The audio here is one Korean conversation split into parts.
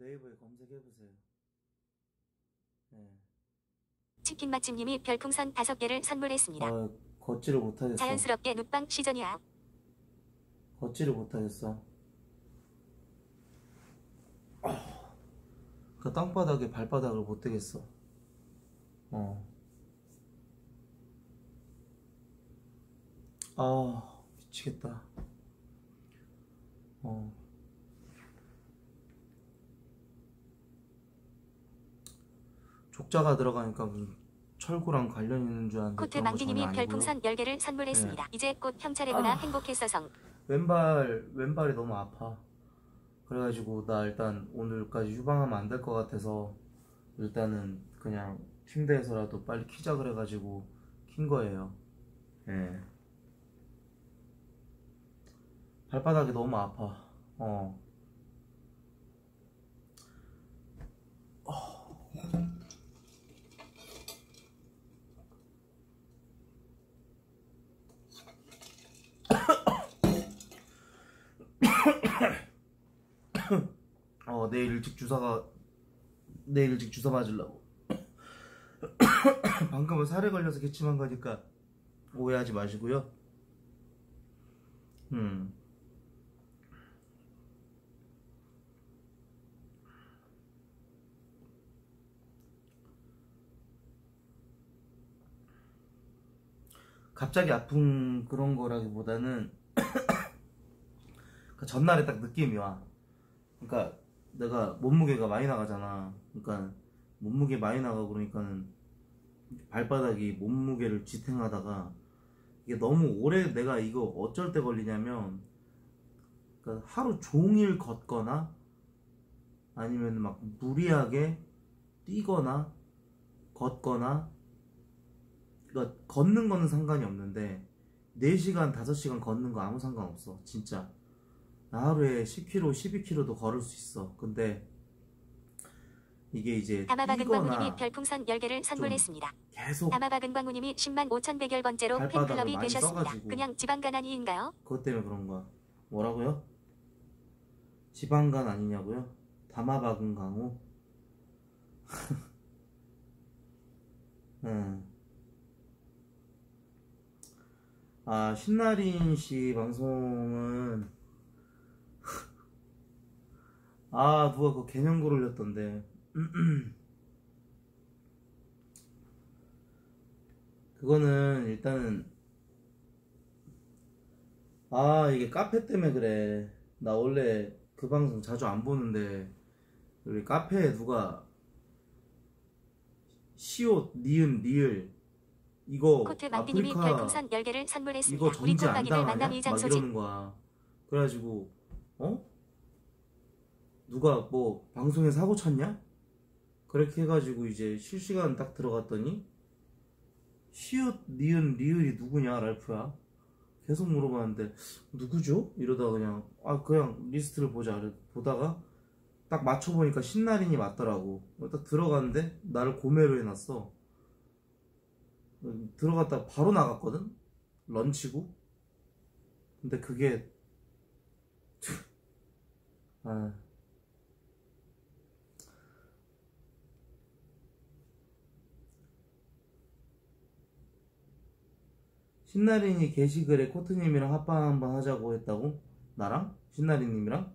네이버에 검색해보세요. 네. 치킨 맛집님이 별풍선 5개를 선물했습니다. 아, 걷지를 못하겠어. 자연스럽게 눕방 시전이야. 걷지를 못하겠어. 그 땅바닥에 발바닥을 못 대겠어. 미치겠다. 족자가 들어가니까 무슨 철구랑 관련 있는 줄 알았는데 코트 그런 거 전혀 망기님이 아니고요. 별풍선 10개를 선물했습니다. 네. 이제 곧 형 차례구나. 행복했어성. 왼발이 너무 아파. 그래가지고 나 일단 오늘까지 휴방하면 안 될 것 같아서 일단은 그냥 침대에서라도 빨리 키자 그래가지고 킨 거예요. 예. 발바닥이 너무 아파. 내일 일찍 주사 맞으려고. 방금은 살에 걸려서 기침한 거니까 오해하지 마시고요. 갑자기 아픈 그런 거라기보다는 그 전날에 딱 느낌이 와. 그러니까 내가 몸무게가 많이 나가잖아. 그러니까 몸무게 많이 나가고 그러니까는 발바닥이 몸무게를 지탱하다가 이게 너무 오래 내가 이거 어쩔 때 걸리냐면 그러니까 하루 종일 걷거나 아니면 막 무리하게 뛰거나 걷거나 그러니까 걷는 거는 상관이 없는데 4시간 5시간 걷는 거 아무 상관없어 진짜. 하루에 10km 12km도 걸을 수 있어. 근데 이게 이제 다마박은 광우님이 별풍선 10개를 선물했습니다. 계속 다마박은 광우님이 101,100열번째로 팬클럽이 되셨습니다. 써가지고. 그냥 지방간 아니인가요? 그것 때문에 그런 거야. 뭐라고요? 지방간 아니냐고요? 다마박은 강우? 신나린 씨 방송은 누가 그 개념글 올렸던데. 그거는 일단은 이게 카페 때문에 그래. 나 원래 그 방송 자주 안 보는데 우리 카페에 누가 시옷 니은 리을 이거 코트 망디님이 별풍선 10개를 선물했습니다. 이거 우리 정지 안 콧박이들 당하냐? 만남 이장 막 소집. 이러는 거야. 그래가지고 누가 뭐 방송에 사고 쳤냐? 그렇게 해가지고 이제 실시간 딱 들어갔더니 시옷 니은 리을이 누구냐 랄프야. 계속 물어봤는데 누구죠? 이러다가 그냥 리스트를 보다가 딱 맞춰보니까 신나린이 맞더라고. 딱 들어갔는데 나를 고매로 해놨어. 들어갔다 바로 나갔거든? 런치고. 근데 그게 신나린이 게시글에 코트님이랑 합방 한번 하자고 했다고? 나랑? 신나린님이랑?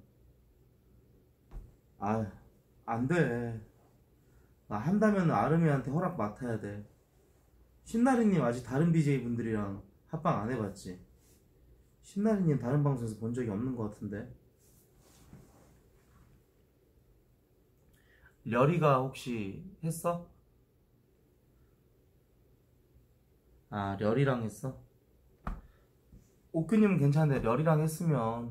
안돼. 나 한다면 아름이한테 허락 맡아야 돼. 신나린님 아직 다른 BJ분들이랑 합방 안 해봤지? 신나린님 다른 방송에서 본 적이 없는 것 같은데. 려리가 혹시 했어? 려리랑 했어? 오크님은 괜찮은데 려리랑 했으면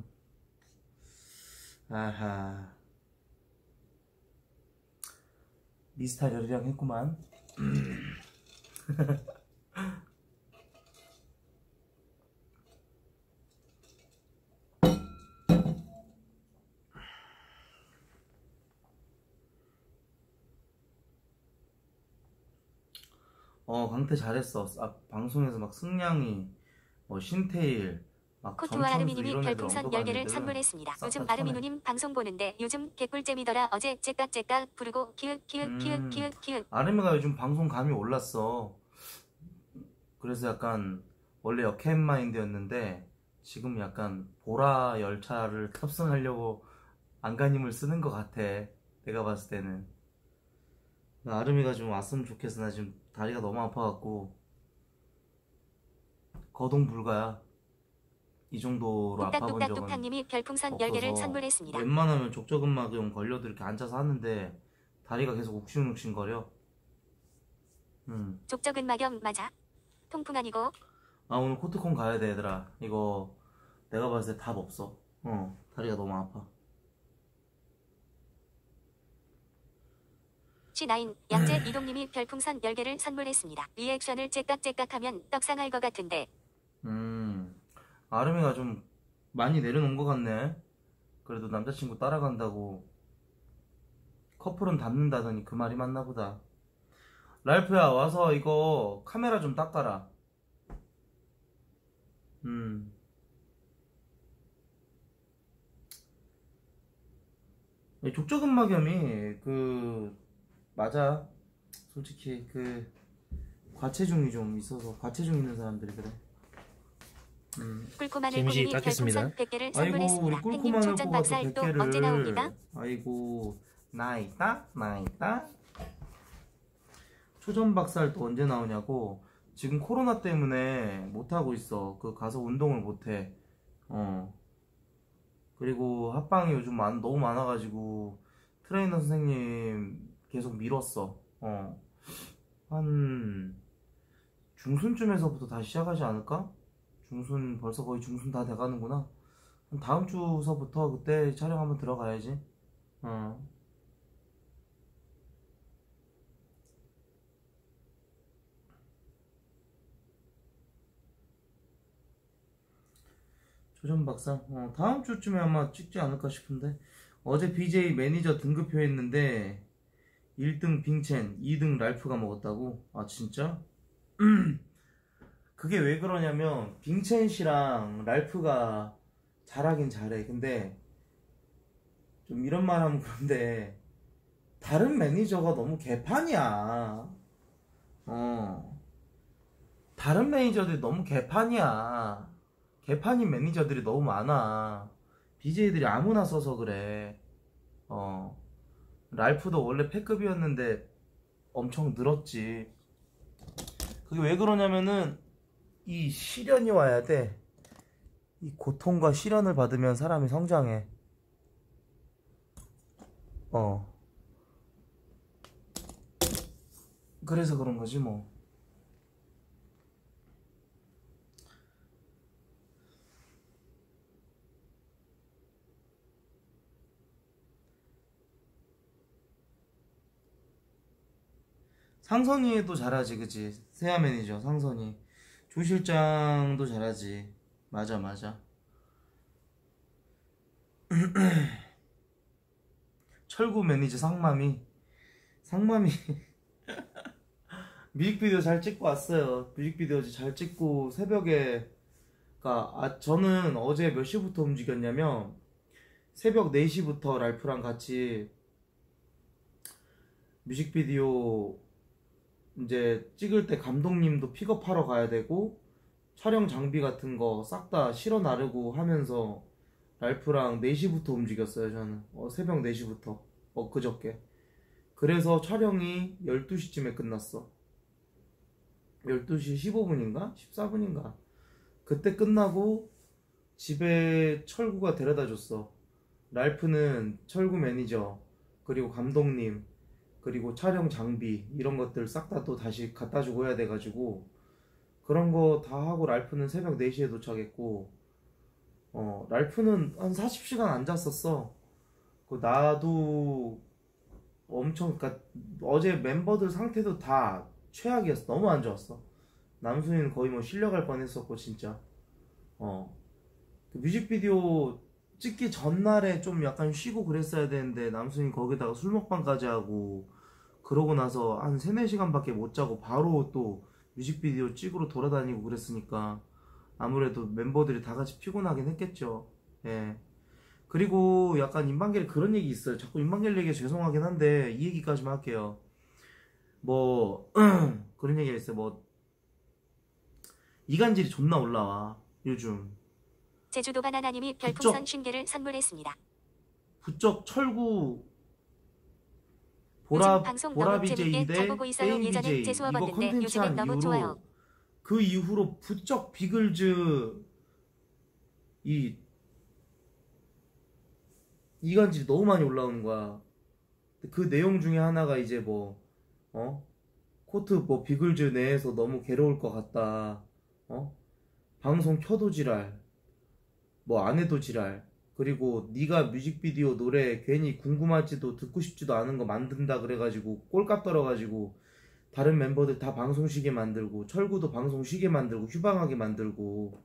미스터 려리랑 했구만. 강태 잘했어. 방송에서 막 승냥이, 신태일, 막 코트와 점천수 아르미님이 이런 애들 별풍선 언급 안 10개를 애들은 선물했습니다. 싹 요즘 다 쳐내. 아르미누님 방송 보는데 요즘 개꿀잼이더라. 어제 째깍째깍 부르고 키읔. 아르미가 요즘 방송 감이 올랐어. 그래서 약간 원래 역캠 마인드였는데 지금 약간 보라 열차를 탑승하려고 안간힘을 쓰는 것 같아. 내가 봤을 때는. 나 아르미가 좀 왔으면 좋겠어. 나 지금 다리가 너무 아파갖고 거동 불가야. 이 정도로 아파본 적은 뚝딱뚝딱뚝딱님이 별풍선 10개를 없어서 선물했습니다. 웬만하면 족저근막염 걸려도 이렇게 앉아서 하는데 다리가 계속 욱신욱신거려. 족저근막염 맞아? 통풍 아니고? 아, 오늘 코트콘 가야 돼 얘들아. 이거 내가 봤을 때 답 없어. 다리가 너무 아파. C9 양재 이동님이 별풍선 10개를 선물했습니다. 리액션을 째깍째깍하면 떡상할 것 같은데. 아름이가 좀 많이 내려놓은 것 같네. 그래도 남자친구 따라간다고 커플은 닮는다더니 그 말이 맞나 보다. 랄프야, 와서 이거 카메라 좀 닦아라. 족저근막염이 맞아. 솔직히 과체중이 좀 있어서 과체중 있는 사람들이 그래. 꿀코마늘 김씨 고민이 닦겠습니다. 별풍선 100개를 아이고, 선물했습니다. 우리 햇님 꿀코마늘 촉전 뽑아서 박살 또 100개를. 언제 나옵니다? 아이고, 나 있다. 초전 박살 또 언제 나오냐고. 지금 코로나 때문에 못하고 있어. 가서 운동을 못해. 그리고 합방이 요즘 너무 많아가지고 트레이너 선생님 계속 밀었어. 한 중순쯤에서부터 다시 시작하지 않을까? 중순, 벌써 거의 중순 다 돼가는구나. 다음 주서부터 그때 촬영 한번 들어가야지. 조전 박사, 다음 주쯤에 아마 찍지 않을까 싶은데. 어제 BJ 매니저 등급표 했는데 1등 빙첸, 2등 랄프가 먹었다고? 아, 진짜? 그게 왜 그러냐면 빙첸 씨랑 랄프가 잘하긴 잘해. 근데 좀 이런 말 하면 그런데 다른 매니저가 너무 개판이야. 다른 매니저들이 너무 개판이야. 개판인 매니저들이 너무 많아. BJ들이 아무나 써서 그래. 랄프도 원래 패급이었는데 엄청 늘었지. 그게 왜 그러냐면은 이 시련이 와야 돼. 이 고통과 시련을 받으면 사람이 성장해. 그래서 그런 거지 뭐. 상선이도 잘하지, 그치? 세아 매니저 상선이. 조 실장도 잘하지. 맞아. 철구 매니저 상맘이 뮤직비디오 잘 찍고 왔어요. 뮤직비디오 잘 찍고 새벽에 저는 어제 몇 시부터 움직였냐면 새벽 4시부터 랄프랑 같이 뮤직비디오 이제 찍을 때 감독님도 픽업하러 가야 되고 촬영 장비 같은 거 싹 다 실어 나르고 하면서 랄프랑 4시부터 움직였어요. 저는 새벽 4시부터 그저께. 그래서 촬영이 12시쯤에 끝났어. 12시 15분인가? 14분인가? 그때 끝나고 집에 철구가 데려다 줬어. 랄프는 철구 매니저, 그리고 감독님, 그리고 촬영 장비 이런 것들 싹 다 또 다시 갖다 주고 해야 돼가지고 그런 거 다 하고 랄프는 새벽 4시에 도착했고 랄프는 한 40시간 앉았었어. 나도 엄청, 어제 멤버들 상태도 다 최악이었어. 너무 안 좋았어. 남순이는 거의 뭐 실려갈 뻔했었고 진짜. 뮤직비디오 찍기 전날에 좀 약간 쉬고 그랬어야 되는데 남순이 거기다가 술 먹방까지 하고 그러고 나서 한 3-4시간밖에 못 자고 바로 또 뮤직비디오 찍으러 돌아다니고 그랬으니까 아무래도 멤버들이 다 같이 피곤하긴 했겠죠. 예. 그리고 약간 임방겔 그런 얘기 있어요. 자꾸 임방겔 얘기가 죄송하긴 한데 이 얘기까지만 할게요. 뭐 그런 얘기가 있어요. 뭐 이간질이 존나 올라와 요즘. 제주도 바나나님이 별풍선 50개를 선물했습니다. 부쩍 철구 요즘 방송 너무 재밌게 보라 BJ 잘 대 보고 있어요. 게임 예전엔 BJ 재수없었는데 이거 컨텐츠 요즘엔 한 너무 이후로 좋아요. 그 이후로 부쩍 비글즈 이간질이 너무 많이 올라오는 거야. 그 내용 중에 하나가 이제 뭐 코트 뭐 비글즈 내에서 너무 괴로울 것 같다. 방송 켜도 지랄, 뭐 안 해도 지랄. 그리고 네가 뮤직비디오 노래 괜히 궁금하지도 듣고 싶지도 않은 거 만든다 그래가지고 꼴값 떨어가지고 다른 멤버들 다 방송 쉬게 만들고 철구도 방송 쉬게 만들고 휴방하게 만들고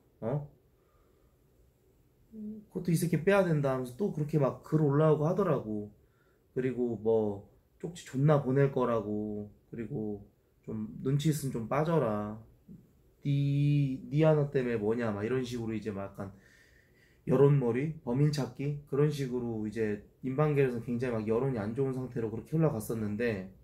그것도 이 새끼 빼야 된다 하면서 또 그렇게 막 글 올라오고 하더라고. 그리고 뭐 쪽지 존나 보낼 거라고. 그리고 좀 눈치 있으면 좀 빠져라. 니 하나 때문에 뭐냐 막 이런 식으로 이제 막 약간 여론몰이 범인 찾기 그런 식으로 이제 인방계에서 굉장히 막 여론이 안 좋은 상태로 그렇게 흘러갔었는데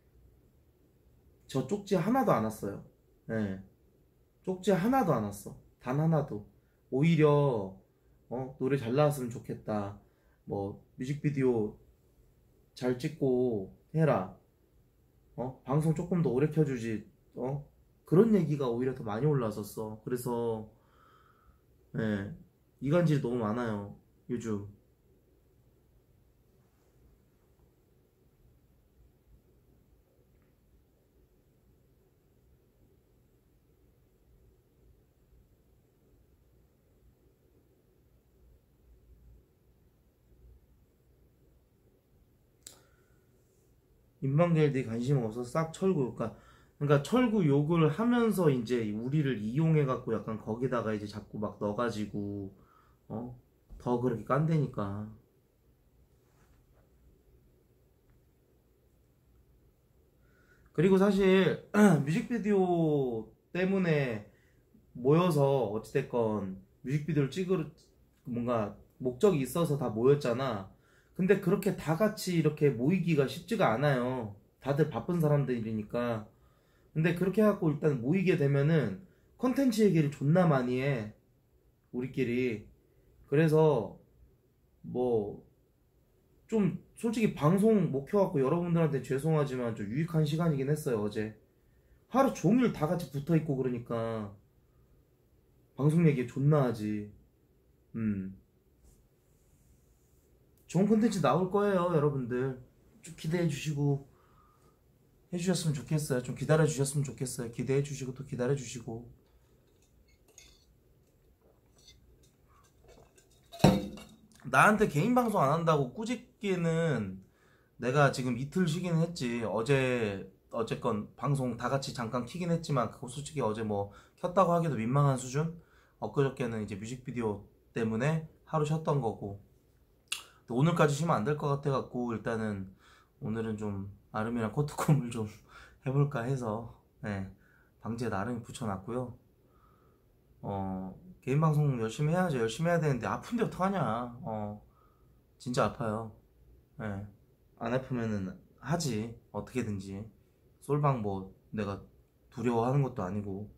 저 쪽지 하나도 안 왔어요. 네. 쪽지 하나도 안 왔어. 단 하나도. 오히려 노래 잘 나왔으면 좋겠다. 뭐 뮤직비디오 잘 찍고 해라. 방송 조금 더 오래 켜주지. 그런 얘기가 오히려 더 많이 올라왔었어. 그래서 네, 이간질이 너무 많아요 요즘. 인방겔들이 관심 없어서 싹 철구. 그러니까 철구 욕을 하면서 이제 우리를 이용해 갖고 약간 거기다가 이제 자꾸 막 넣어가지고 더 그렇게 깐대니까. 그리고 사실 뮤직비디오 때문에 모여서 어찌됐건 뮤직비디오를 찍을 뭔가 목적이 있어서 다 모였잖아. 근데 그렇게 다 같이 이렇게 모이기가 쉽지가 않아요. 다들 바쁜 사람들이니까. 근데 그렇게 해갖고 일단 모이게 되면은 컨텐츠 얘기를 존나 많이 해. 우리끼리. 그래서 뭐 좀 솔직히 방송 못 켜갖고 여러분들한테 죄송하지만 좀 유익한 시간이긴 했어요. 어제 하루 종일 다 같이 붙어있고 그러니까 방송 얘기 존나 하지. 좋은 콘텐츠 나올 거예요. 여러분들 좀 기대해 주시고 해주셨으면 좋겠어요. 좀 기다려 주셨으면 좋겠어요. 기대해 주시고 또 기다려 주시고. 나한테 개인 방송 안 한다고 꾸짖기는 내가 지금 이틀 쉬긴 했지. 어쨌건 방송 다 같이 잠깐 키긴 했지만 그거 솔직히 어제 뭐 켰다고 하기도 민망한 수준. 엊그저께는 이제 뮤직비디오 때문에 하루 쉬었던 거고. 오늘까지 쉬면 안 될 것 같아 갖고 일단은 오늘은 좀 아름이랑 코트콤을 좀 해볼까 해서 네, 방지에 나름이 붙여놨고요. 개인 방송 열심히 해야죠. 열심히 해야 되는데 아픈데 어떡하냐. 진짜 아파요. 네. 안 아프면은 하지. 어떻게든지. 솔방 뭐 내가 두려워하는 것도 아니고.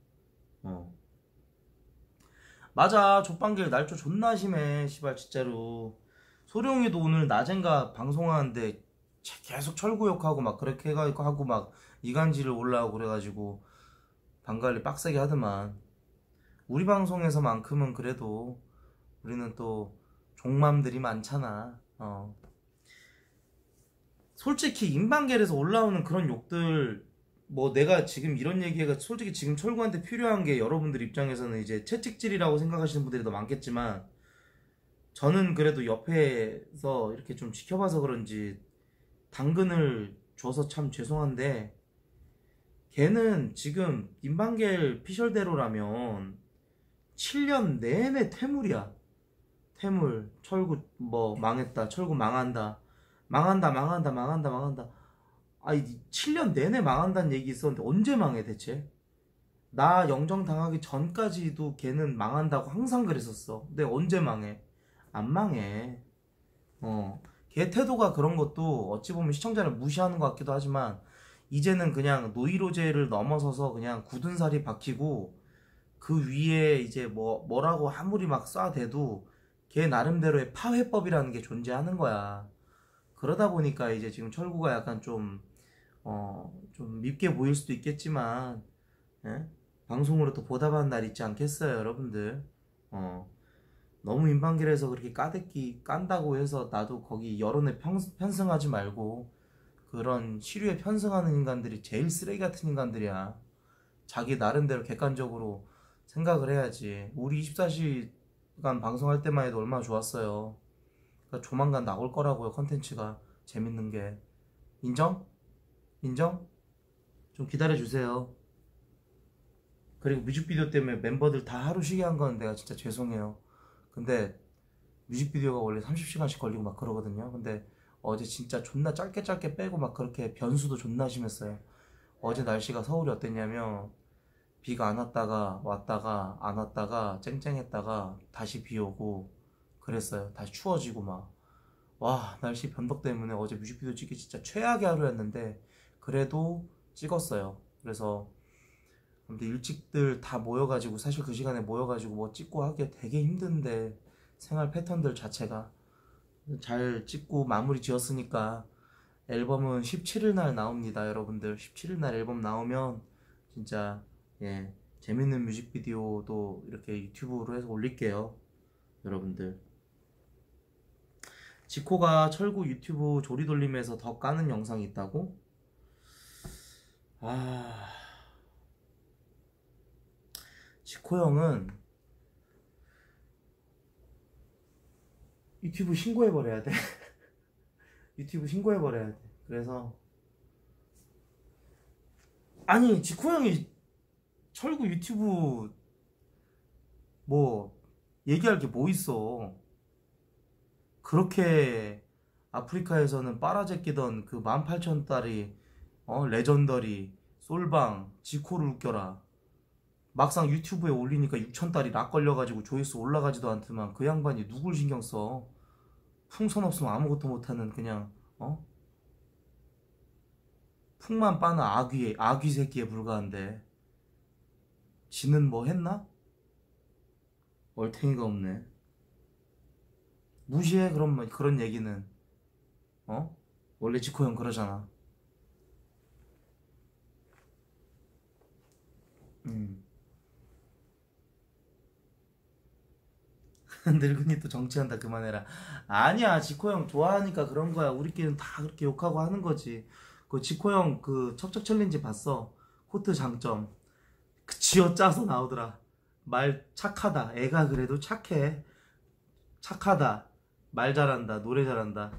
맞아. 족방길 날조 존나 심해. 시발 진짜로. 소룡이도 오늘 낮엔가 방송하는데 계속 철구욕하고 막 그렇게 해가지고 하고 막 이간질을 올라오고 그래가지고 방관리 빡세게 하더만. 우리 방송에서만큼은 그래도 우리는 또 종맘들이 많잖아. 솔직히 인방겔에서 올라오는 그런 욕들 뭐 내가 지금 이런 얘기가 솔직히 지금 철구한테 필요한 게 여러분들 입장에서는 이제 채찍질이라고 생각하시는 분들이 더 많겠지만 저는 그래도 옆에서 이렇게 좀 지켜봐서 그런지 당근을 줘서 참 죄송한데 걔는 지금 인방겔 피셜대로라면 7년 내내 퇴물이야. 퇴물. 철구 뭐 망했다. 철구 망한다. 망한다. 아니 7년 내내 망한다는 얘기 있었는데 언제 망해 대체? 나 영정 당하기 전까지도 걔는 망한다고 항상 그랬었어. 근데 언제 망해? 안 망해. 걔 태도가 그런 것도 어찌 보면 시청자를 무시하는 것 같기도 하지만 이제는 그냥 노이로제를 넘어서서 그냥 굳은 살이 박히고 그 위에 이제 뭐라고 아무리 막 쏴대도 걔 나름대로의 파회법이라는 게 존재하는 거야. 그러다 보니까 이제 지금 철구가 약간 좀 밉게 보일 수도 있겠지만, 예? 방송으로 또 보답하는 날 있지 않겠어요, 여러분들? 어, 너무 인방길에서 그렇게 까대기 깐다고 해서 나도 거기 여론에 편승하지 말고 그런 시류에 편승하는 인간들이 제일 쓰레기 같은 인간들이야. 자기 나름대로 객관적으로 생각을 해야지. 우리 24시간 방송할 때만 해도 얼마나 좋았어요. 그러니까 조만간 나올 거라고요, 컨텐츠가. 재밌는 게. 인정? 인정? 좀 기다려주세요. 그리고 뮤직비디오 때문에 멤버들 다 하루 쉬게 한 건 내가 진짜 죄송해요. 근데 뮤직비디오가 원래 30시간씩 걸리고 막 그러거든요. 근데 어제 진짜 존나 짧게 짧게 빼고 막 그렇게 변수도 존나 심했어요. 어제 날씨가 서울이 어땠냐면 비가 안 왔다가 왔다가 안 왔다가 쨍쨍했다가 다시 비 오고 그랬어요. 다시 추워지고 막. 와, 날씨 변덕 때문에 어제 뮤직비디오 찍기 진짜 최악의 하루였는데 그래도 찍었어요. 그래서 아무튼 일찍들 다 모여가지고 사실 그 시간에 모여가지고 뭐 찍고 하기가 되게 힘든데 생활 패턴들 자체가 잘 찍고 마무리 지었으니까 앨범은 17일 날 나옵니다, 여러분들. 17일 날 앨범 나오면 진짜 예, 재밌는 뮤직비디오도 이렇게 유튜브로 해서 올릴게요, 여러분들. 지코가 철구 유튜브 조리돌림에서 더 까는 영상이 있다고? 아, 지코 형은 유튜브 신고해버려야 돼. 유튜브 신고해버려야 돼. 그래서 아니 지코 형이 철구 유튜브 뭐 얘기할 게 뭐 있어. 그렇게 아프리카에서는 빨아제끼던 그 18,000달이 레전더리 솔방 지코를 웃겨라. 막상 유튜브에 올리니까 6,000달이 락 걸려가지고 조회수 올라가지도 않더만 그 양반이 누굴 신경 써. 풍선 없으면 아무것도 못하는 그냥 풍만 빠는 아귀 새끼에 불과한데 지는 뭐 했나? 얼탱이가 없네. 무시해 그런 얘기는. 원래 지코 형 그러잖아. 음. 늙은이 또 정치한다 그만해라. 아니야, 지코 형 좋아하니까 그런 거야. 우리끼리는 다 그렇게 욕하고 하는 거지. 그 지코 형 그 척척 챌린지 봤어? 코트 장점 그 쥐어 짜서 나오더라. 말 착하다. 애가 그래도 착해. 착하다. 말 잘한다. 노래 잘한다.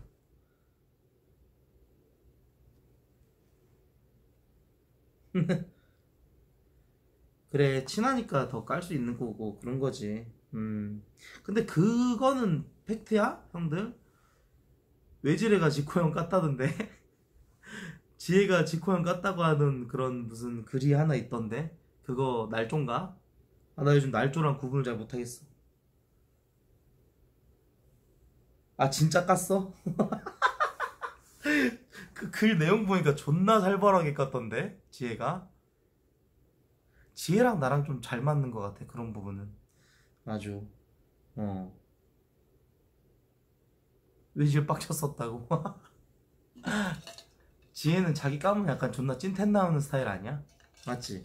그래, 친하니까 더 깔 수 있는 거고 그런 거지. 근데 그거는 팩트야, 형들? 외지레가 지코 형 깠다던데. 지혜가 지코 형 깠다고 하는 그런 무슨 글이 하나 있던데. 그거 날조인가? 아, 나 요즘 날조랑 구분을 잘 못하겠어. 아, 진짜 깠어? 그 글 내용 보니까 존나 살벌하게 깠던데, 지혜가. 지혜랑 나랑 좀 잘 맞는 것 같아, 그런 부분은. 아주. 어. 외질 빡쳤었다고. 지혜는 자기 까면 약간 존나 찐텐 나오는 스타일 아니야? 맞지?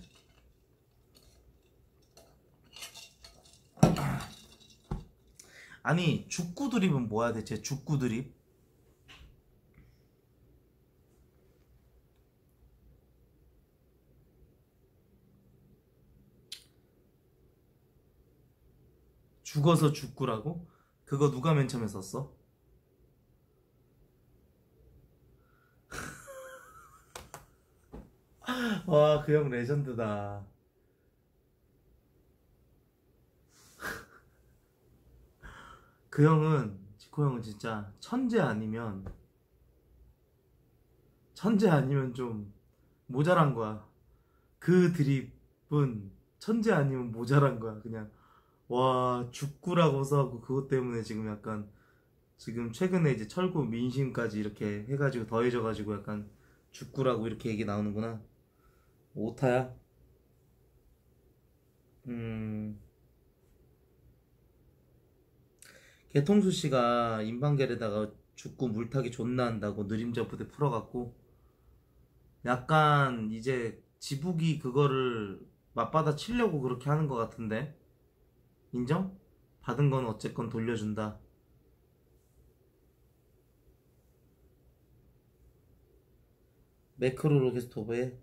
아니, 죽구 드립은 뭐야 대체? 죽구 드립? 죽어서 죽구라고? 그거 누가 맨 처음에 썼어? 와, 그 형 레전드다. 그 형은, 지코 형은 진짜 천재 아니면 좀 모자란 거야. 그 드립은 천재 아니면 모자란 거야. 그냥 와 죽구라고 써갖고 그것 때문에 지금 약간 지금 최근에 이제 철구 민심까지 이렇게 해가지고 더해져가지고 약간 죽구라고 이렇게 얘기 나오는구나. 오타야? 음 개통수 씨가 임방겔에다가 죽구 물타기 존나 한다고 느림자 부대 풀어갖고 약간 이제 지북이 그거를 맞받아 치려고 그렇게 하는 것 같은데 인정? 받은 건 어쨌건 돌려준다. 매크로 로게스토브에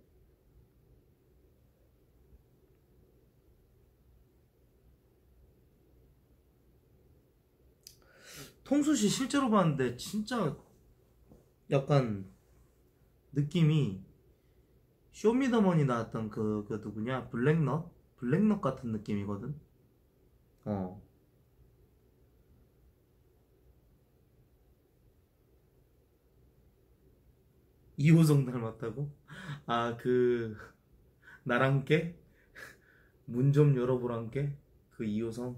통수씨 실제로 봤는데 진짜 약간 느낌이 쇼미더머니 나왔던 그 누구냐 블랙넛? 블랙넛 같은 느낌이거든. 어 이호성 닮았다고? 아 그 나랑 깨? 문 좀 열어보란 게? 그 이호성?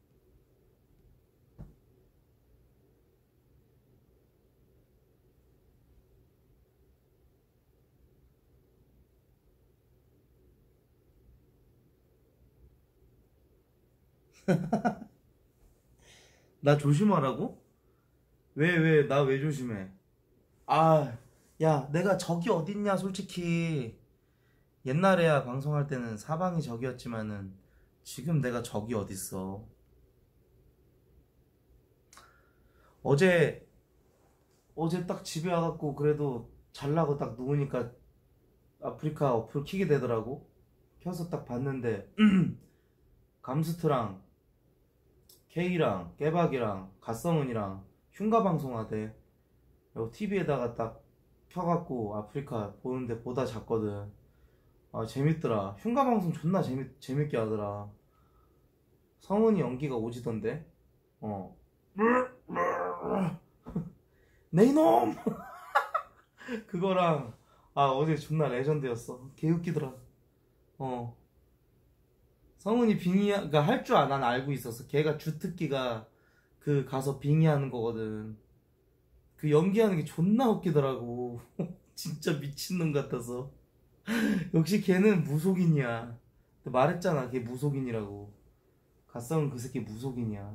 나 조심하라고? 왜 나 왜 조심해? 아, 야, 내가 적이 어딨냐, 솔직히. 옛날에야 방송할 때는 사방이 적이었지만은 지금 내가 적이 어딨어. 어제, 어제 딱 집에 와갖고 그래도 잘라고 딱 누우니까 아프리카 어플 키게 되더라고. 켜서 딱 봤는데, 감스트랑 K랑 깨박이랑 갓성은이랑 흉가 방송하대. 그리고 TV에다가 딱 켜갖고 아프리카 보는데 보다 잤거든. 아 재밌더라. 흉가 방송 존나 재밌게 하더라. 성은이 연기가 오지던데. 어. 내 이놈. 그거랑 아 어제 존나 레전드였어. 개웃기더라. 어. 성은이 빙의 그니까 할 줄 난 알고 있었어. 걔가 주특기가 그 가서 빙의하는 거거든. 그 연기하는 게 존나 웃기더라고. 진짜 미친놈 같아서. 역시 걔는 무속인이야. 말했잖아, 걔 무속인이라고. 갓성은 그 새끼 무속인이야.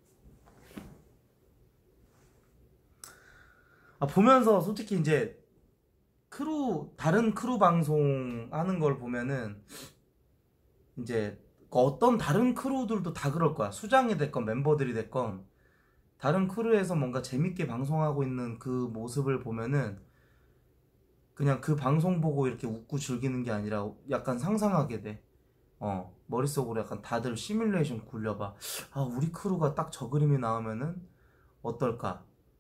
아, 보면서 솔직히 이제 다른 크루 방송 하는 걸 보면은 이제 어떤 다른 크루들도 다 그럴 거야. 수장이 됐건 멤버들이 됐건 다른 크루에서 뭔가 재밌게 방송하고 있는 그 모습을 보면은 그냥 그 방송 보고 이렇게 웃고 즐기는 게 아니라 약간 상상하게 돼. 머릿속으로 약간 다들 시뮬레이션 굴려봐. 아, 우리 크루가 딱 저 그림이 나오면은 어떨까?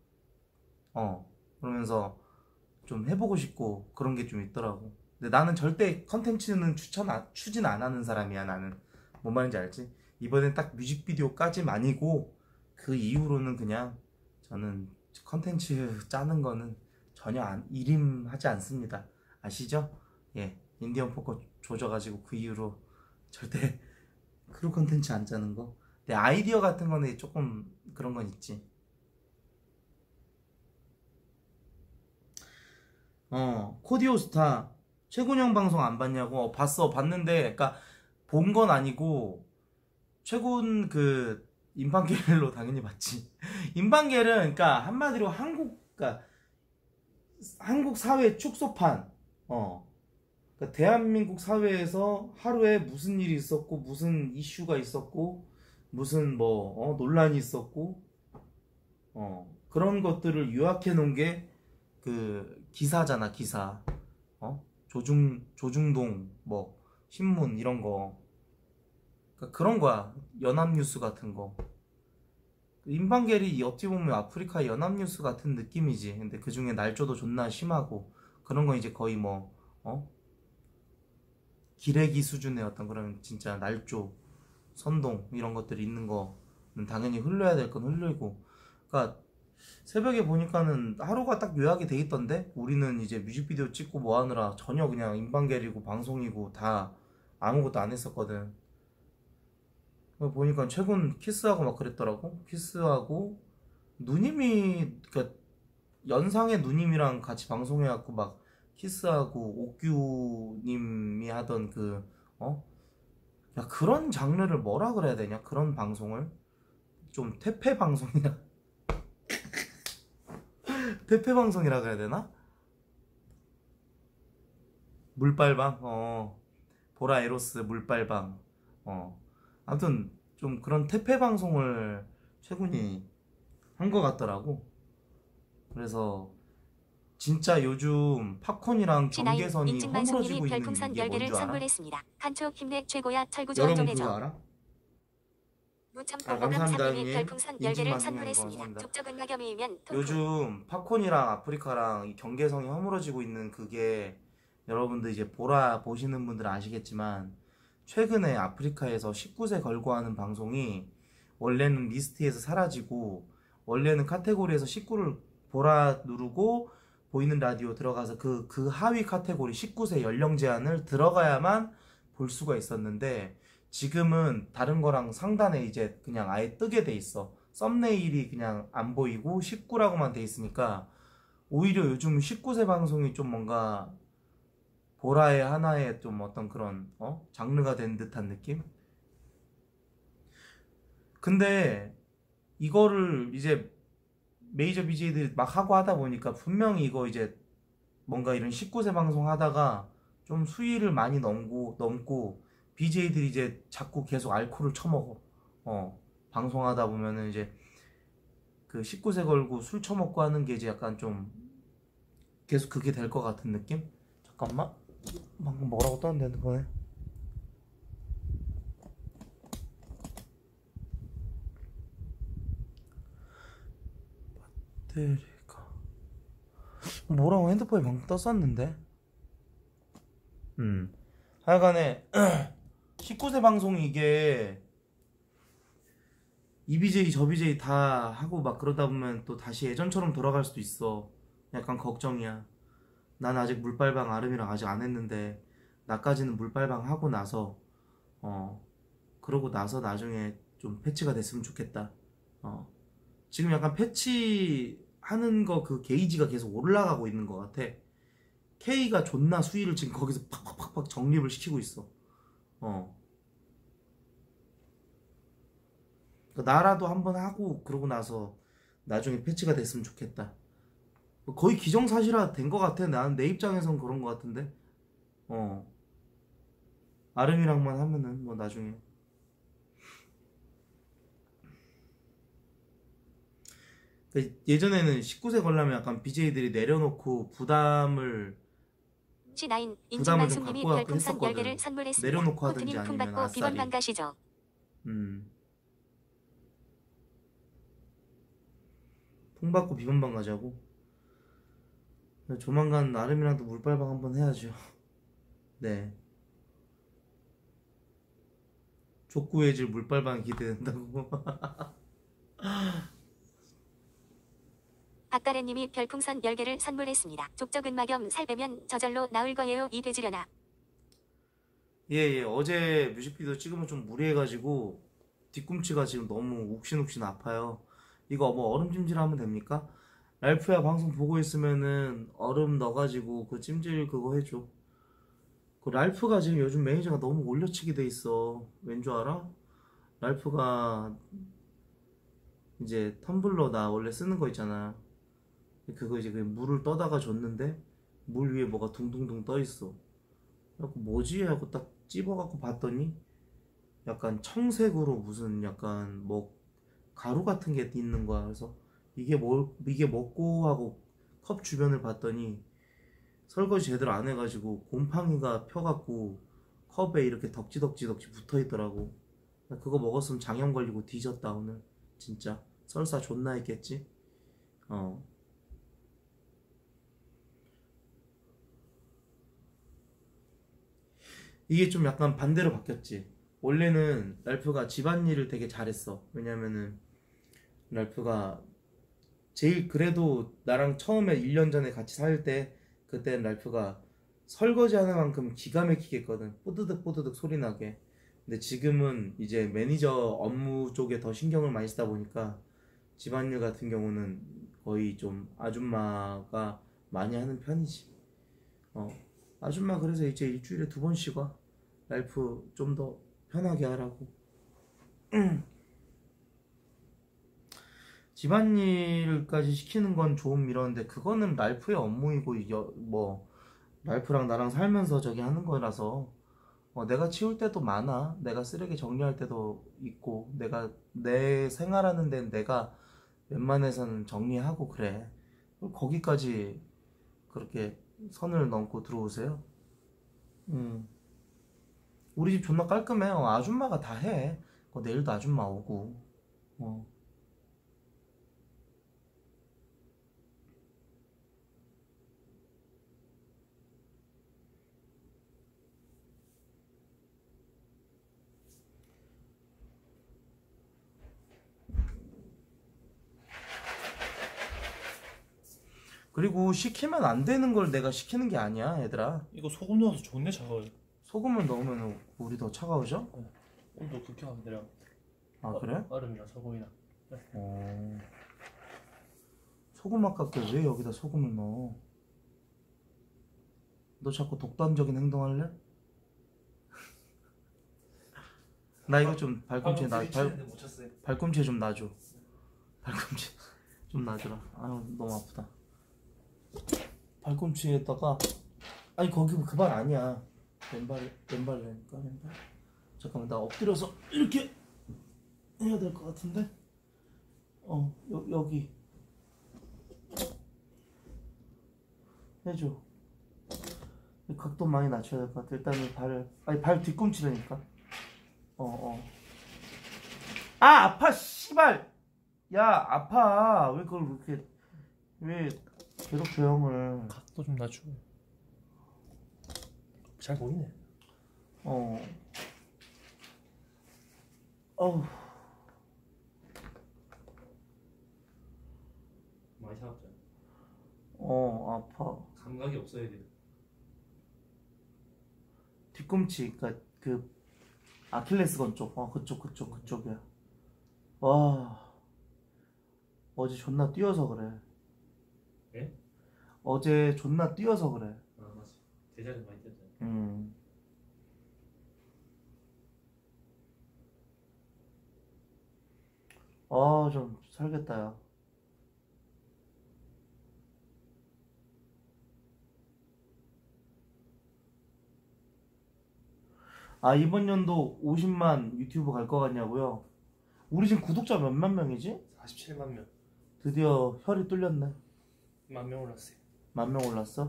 그러면서 좀 해보고 싶고 그런 게 좀 있더라고. 근데 나는 절대 컨텐츠는 추진 안 하는 사람이야, 나는. 뭔 말인지 알지? 이번엔 딱 뮤직비디오까지만이고 그 이후로는 그냥 저는 컨텐츠 짜는 거는 전혀 일임하지 않습니다. 아시죠? 예, 인디언 포커 조져가지고 그 이후로 절대 크루 컨텐츠 안 짜는 거. 내 아이디어 같은 거는 조금 그런 건 있지. 코디오스타 최군형 방송 안 봤냐고. 봤는데 그러니까 본 건 아니고 최군 그 임방겔로 당연히 봤지. 임방겔은 그러니까 한마디로 그러니까 한국 사회 축소판. 그러니까 대한민국 사회에서 하루에 무슨 일이 있었고 무슨 이슈가 있었고 무슨 뭐 논란이 있었고 그런 것들을 요약해 놓은 게 그 기사잖아, 기사. 조중동 뭐 신문 이런 거. 그러니까 그런 거야. 연합뉴스 같은 거. 임방겔이 어찌 보면 아프리카 연합뉴스 같은 느낌이지. 근데 그 중에 날조도 존나 심하고 그런 거 이제 거의 뭐 기레기 수준의 어떤 그런 진짜 날조 선동 이런 것들이 있는 거는 당연히 흘려야 될 건 흘리고. 그러니까 새벽에 보니까는 하루가 딱 요약이 돼 있던데 우리는 이제 뮤직비디오 찍고 뭐 하느라 전혀 그냥 임방겔이고 방송이고 다 아무것도 안 했었거든. 보니까 최근 키스하고 막 그랬더라고. 키스하고 누님이 그러니까 연상의 누님이랑 같이 방송해갖고 막 키스하고 옥규님이 하던 그 어? 야 그런 장르를 뭐라 그래야 되냐? 그런 방송을 좀 퇴폐 방송이라 퇴폐 방송이라 그래야 되나? 물빨방 보라 에로스 물빨방 아무튼 좀 그런 퇴폐 방송을 최군이 한 것 같더라고. 그래서 진짜 요즘 팝콘이랑 C9 경계선이 인증만송님이 허물어지고 있는 별풍선 이게 뭔 10개를 줄 알아? 선물했습니다. 칸초 힘내 최고야 철구조 여러분 좀 그거 해줘. 알아? 무첨포고감 감사합니다 3님이 형님. 별풍선 10개를 인증만송님 선물했습니다. 감사합니다. 족적은 낙염이면 토크. 요즘 팝콘이랑 아프리카랑 이 경계선이 허물어지고 있는 그게 여러분들 이제 보라 보시는 분들은 아시겠지만 최근에 아프리카에서 19세 걸고 하는 방송이 원래는 리스트에서 사라지고 원래는 카테고리에서 19를 보라 누르고 보이는 라디오 들어가서 그 하위 카테고리 19세 연령 제한을 들어가야만 볼 수가 있었는데 지금은 다른 거랑 상단에 이제 그냥 아예 뜨게 돼 있어. 썸네일이 그냥 안 보이고 19라고만 돼 있으니까 오히려 요즘 19세 방송이 좀 뭔가 보라의 하나의 좀 어떤 그런 장르가 된 듯한 느낌? 근데 이거를 이제 메이저 BJ들이 막 하고 하다 보니까 분명히 이거 이제 뭔가 이런 19세 방송 하다가 좀 수위를 많이 넘고 BJ들이 이제 자꾸 계속 알코올을 처먹어. 방송하다 보면은 이제 그 19세 걸고 술 처먹고 하는 게 이제 약간 좀 계속 그게 될 것 같은 느낌? 잠깐만. 방금 뭐라고 떴는데 그거네. 배터리가 뭐라고 핸드폰에 방금 떴었는데. 하여간에 19세 방송이 이게 이 BJ 저 BJ 다 하고 막 그러다 보면 또 다시 예전처럼 돌아갈 수도 있어. 약간 걱정이야. 난 아직 물빨방 아름이랑 아직 안 했는데 나까지는 물빨방 하고 나서 그러고 나서 나중에 좀 패치가 됐으면 좋겠다. 지금 약간 패치 하는 거 그 게이지가 계속 올라가고 있는 것 같아. K가 존나 수위를 지금 거기서 팍팍팍팍 정립을 시키고 있어. 그러니까 나라도 한번 하고 그러고 나서 나중에 패치가 됐으면 좋겠다. 거의 기정사실화 된 것 같아. 나는 내 입장에선 그런 것 같은데. 아름이랑만 하면은 뭐 나중에. 예전에는 19세 걸려면 약간 BJ들이 내려놓고 부담을 C9 좀 인증만송님이 갖고 별풍선 했었거든. 10개를 선물했습니다. 내려놓고 하든지 코트님 품 아니면 받고 비번만 아싸리. 가시죠. 통 받고 비번방 가자고. 조만간 아름이랑도 물빨방 한번 해야죠. 네. 족구해질 물빨방 기대된다고. 박가래님이 별풍선 10개를 선물했습니다. 족적은 막염 살 빼면 저절로 나을 거예요. 이 돼지려나. 예. 어제 뮤직비디오 찍으면 좀 무리해가지고 뒤꿈치가 지금 너무 욱신욱신 아파요. 이거 뭐 얼음 찜질하면 됩니까? 랄프야 방송 보고 있으면은 얼음 넣어가지고 그 찜질 그거 해줘. 그 랄프가 지금 요즘 매니저가 너무 올려치기 돼 있어. 왠 줄 알아? 랄프가 이제 텀블러 나 원래 쓰는 거 있잖아. 그거 이제 그 물을 떠다가 줬는데 물 위에 뭐가 둥둥둥 떠 있어. 그래갖고 뭐지? 하고 딱 찝어갖고 봤더니 약간 청색으로 무슨 약간 뭐 가루 같은 게 있는 거야. 그래서 이게 먹고 하고 컵 주변을 봤더니 설거지 제대로 안 해가지고 곰팡이가 펴갖고 컵에 이렇게 덕지덕지 붙어 있더라고. 그거 먹었으면 장염 걸리고 뒤졌다 오늘. 진짜 설사 존나 했겠지. 이게 좀 약간 반대로 바뀌었지. 원래는 랄프가 집안일을 되게 잘했어. 왜냐면은 랄프가 제일 그래도 나랑 처음에 1년 전에 같이 살 때 그때는 랄프가 설거지 하는 만큼 기가 막히겠거든. 뽀드득 뽀드득 소리 나게. 근데 지금은 이제 매니저 업무 쪽에 더 신경을 많이 쓰다 보니까 집안일 같은 경우는 거의 좀 아줌마가 많이 하는 편이지. 어, 아줌마 그래서 이제 일주일에 2번씩 와. 랄프 좀 더 편하게 하라고. 집안일까지 시키는 건 좀 이러는데 그거는 랄프의 업무이고 뭐 랄프랑 나랑 살면서 저기 하는 거라서 내가 치울 때도 많아. 내가 쓰레기 정리할 때도 있고 내가 내 생활하는 데는 내가 웬만해서는 정리하고 그래. 거기까지 그렇게 선을 넘고 들어오세요? 우리 집 존나 깔끔해. 아줌마가 다 해. 내일도 아줌마 오고. 어. 그리고 시키면 안 되는 걸 내가 시키는 게 아니야, 얘들아. 이거 소금 넣어서 좋네 차가워요. 소금을 넣으면 물이 더 차가워져? 온도 극혐 내려. 아, 그래? 얼음이나 소금이나. 소금 아깝게 왜 여기다 소금을 넣어? 너 자꾸 독단적인 행동할래? 나 이거 좀 발꿈치에 못 쳤어요. 발꿈치에 좀 놔줘. 발꿈치 좀 놔줘라. 아유 너무 아프다. 발꿈치에다가 아니 거기 그 발 아니야. 왼발이니까 왼발. 잠깐만 나 엎드려서 이렇게 해야 될 것 같은데. 여기 해줘. 각도 많이 낮춰야 될 것 같아. 일단은 발 뒤꿈치라니까. 아 아파 씨발. 야 아파. 왜 그걸 그렇게 왜 괴롭혀 형을. 각도 좀 낮추고. 잘 보이네. 많이 차갑죠. 아파. 감각이 없어야 돼. 뒤꿈치, 그니까 그 아킬레스건 쪽, 그쪽이야. 와, 어제 존나 뛰어서 그래. 예? 어제 존나 뛰어서 그래. 아 맞아. 대장이 많이 뛰었잖아. 좀 살겠다, 야. 이번 연도 50만 유튜브 갈 것 같냐고요? 우리 지금 구독자 몇만 명이지? 47만 명. 드디어 혈이 뚫렸네. 10,000명 올랐어요. 10,000명 올랐어?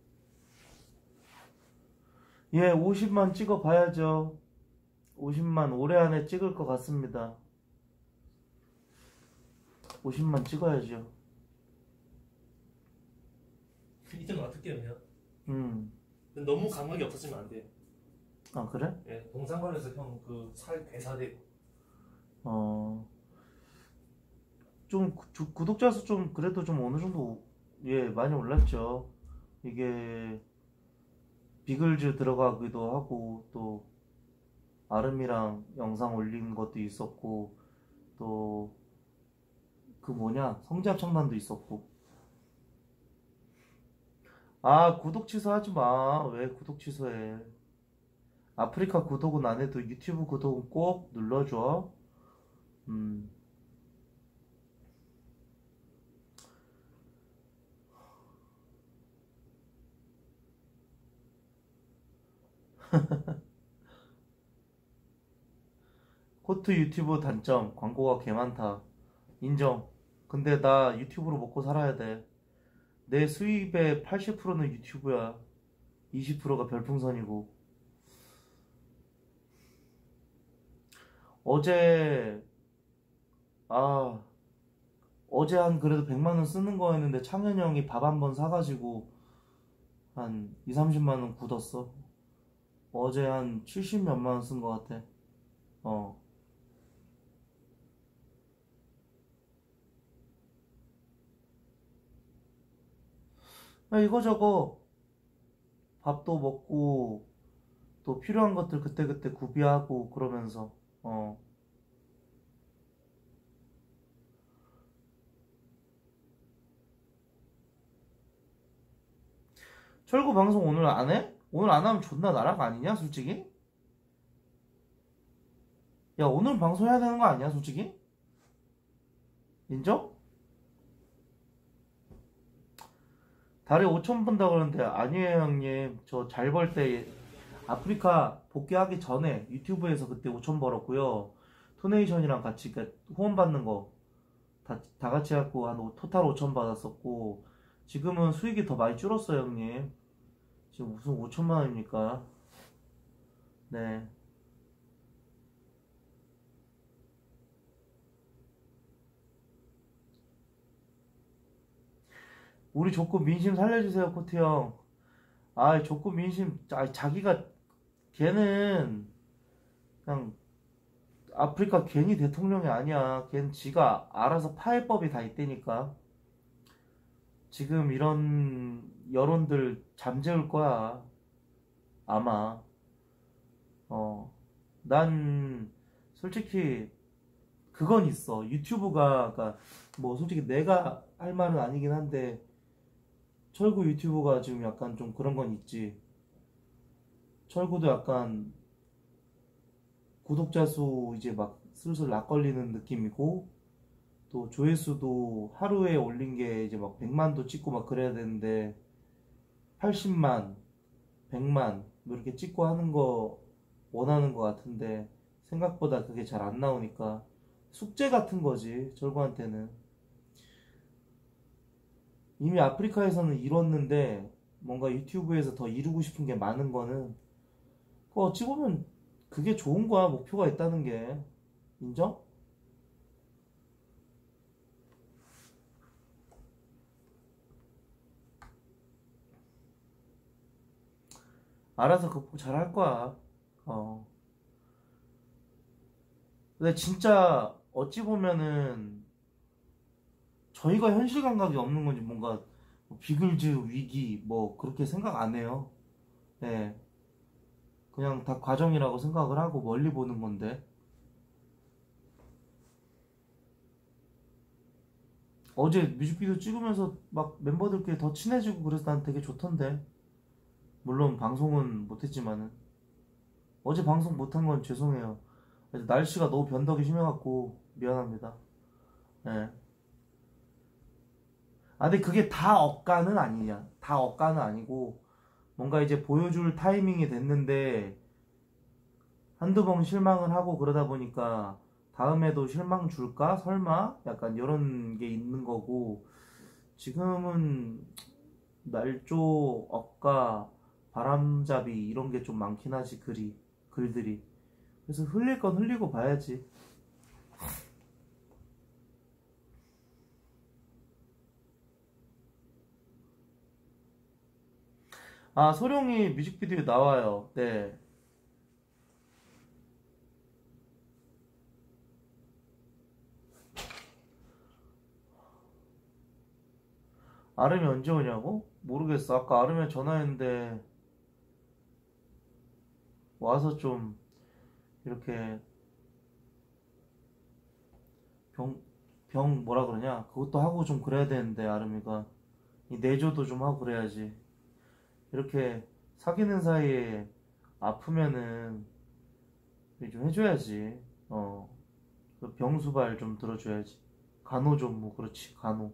예, 50만 찍어 봐야죠. 50만 올해 안에 찍을 것 같습니다. 50만 찍어야죠. 1등 어떻게 해요? 너무 감각이 없어지면 안 돼요. 아, 그래? 예, 동상관에서 형 그 살 괴사되고. 좀 구독자 수 좀 그래도 좀 어느 정도 많이 올랐죠. 이게 비글즈 들어가기도 하고 또 아름이랑 영상 올린 것도 있었고 또 그 성지합 청단도 있었고. 구독 취소하지 마. 왜 구독 취소해? 아프리카 구독은 안 해도 유튜브 구독은 꼭 눌러줘. 코트 유튜브 단점, 광고가 개 많다. 인정. 근데 나 유튜브로 먹고 살아야 돼. 내 수입의 80%는 유튜브야. 20%가 별풍선이고. 어제 한 그래도 100만원 쓰는 거였는데 창현 형이 밥 한 번 사가지고 한 20-30만원 굳었어. 어제 한 70몇만원 쓴 거 같아. 이거저거 밥도 먹고 또 필요한 것들 그때그때 구비하고 그러면서 철구 방송 오늘 안 해? 오늘 안 하면 존나 나락 아니냐 솔직히? 야 오늘 방송해야 되는 거 아니야 솔직히? 인정? 달에 5천 번다 그러는데 아니에요 형님. 저 잘 벌 때 아프리카 복귀하기 전에 유튜브에서 그때 5천 벌었고요. 토네이션이랑 같이 후원 받는 거 다 같이 갖고 한 토탈 5천 받았었고, 지금은 수익이 더 많이 줄었어요 형님. 지금 무슨 5천만 원입니까? 네. 우리 족구 민심 살려주세요 코트 형. 아 족구 민심 자기가 걔는 그냥 아프리카 괜히 대통령이 아니야. 걔는 지가 알아서 파해법이 다 있다니까. 지금 이런 여론들 잠재울 거야 아마. 난 솔직히 그건 있어. 유튜브가 그러니까 뭐 솔직히 내가 할 말은 아니긴 한데 철구 유튜브가 지금 약간 좀 그런 건 있지. 철구도 약간 구독자 수 이제 막 슬슬 락걸리는 느낌이고, 또 조회수도 하루에 올린 게 이제 막 100만도 찍고 막 그래야 되는데 80만, 100만 뭐 이렇게 찍고 하는 거 원하는 거 같은데 생각보다 그게 잘 안 나오니까 숙제 같은 거지 철구한테는. 이미 아프리카에서는 이뤘는데 뭔가 유튜브에서 더 이루고 싶은 게 많은 거는 어찌 보면 그게 좋은 거야. 목표가 있다는 게. 인정? 알아서 극복 잘 할 거야. 근데 진짜 어찌 보면은 저희가 현실 감각이 없는 건지 뭔가 비글즈 위기 뭐 그렇게 생각 안 해요. 네. 그냥 다 과정이라고 생각을 하고 멀리 보는 건데. 어제 뮤직비디오 찍으면서 막 멤버들끼리 더 친해지고 그래서 난 되게 좋던데. 물론 방송은 못했지만은. 어제 방송 못한 건 죄송해요. 날씨가 너무 변덕이 심해갖고 미안합니다. 예. 근데 그게 다 억까는 아니냐. 다 억까는 아니고 뭔가 이제 보여줄 타이밍이 됐는데 한두 번 실망을 하고 그러다 보니까 다음에도 실망 줄까? 설마? 약간 이런 게 있는 거고, 지금은 날조, 억까, 바람잡이 이런 게 좀 많긴 하지. 글들이. 그래서 흘릴 건 흘리고 봐야지. 소룡이 뮤직비디오 나와요. 네. 아름이 언제 오냐고? 모르겠어. 아까 아름이 전화했는데 와서 좀 이렇게 병 뭐라 그러냐? 그것도 하고 좀 그래야 되는데 아름이가 이 내조도 좀 하고 그래야지. 이렇게 사귀는 사이에 아프면은 좀 해줘야지. 그 병수발 좀 들어줘야지. 간호조무, 그렇지, 간호.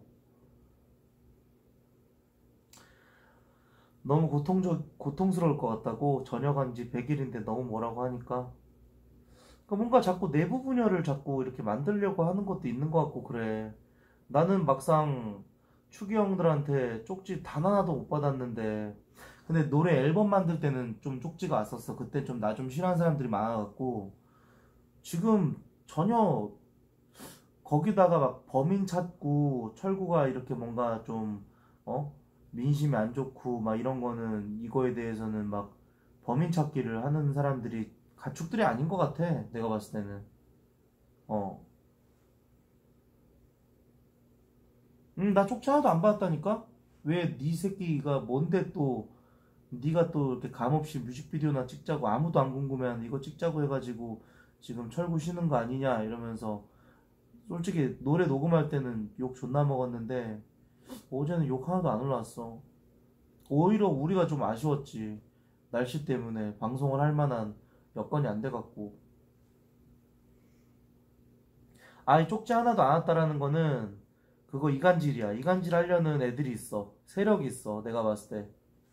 너무 고통스러울 것 같다고. 전역 한지 100일인데 너무 뭐라고 하니까. 그러니까 뭔가 자꾸 내부 분열을 자꾸 이렇게 만들려고 하는 것도 있는 것 같고 그래. 나는 막상 축이 형들한테 쪽지 단 하나도 못 받았는데, 근데 노래 앨범 만들 때는 좀 쪽지가 왔었어. 그때 좀 나 좀 싫어하는 사람들이 많아갖고. 지금 전혀 거기다가 막 범인 찾고 철구가 이렇게 뭔가 좀 민심이 안 좋고 막 이런 거는, 이거에 대해서는 막 범인 찾기를 하는 사람들이 가축들이 아닌 것 같아. 내가 봤을 때는. 나 쪽지 하나도 안 받았다니까? 왜 네 새끼가 뭔데 또 네가 또 이렇게 감없이 뮤직비디오나 찍자고 아무도 안 궁금해하는 이거 찍자고 해가지고 지금 철구 쉬는 거 아니냐 이러면서 솔직히 노래 녹음할 때는 욕 존나 먹었는데 어제는 욕 하나도 안 올라왔어. 오히려 우리가 좀 아쉬웠지. 날씨 때문에 방송을 할 만한 여건이 안 돼갖고. 아니 쪽지 하나도 안 왔다라는 거는 그거 이간질이야. 이간질 하려는 애들이 있어. 세력이 있어. 내가 봤을 때.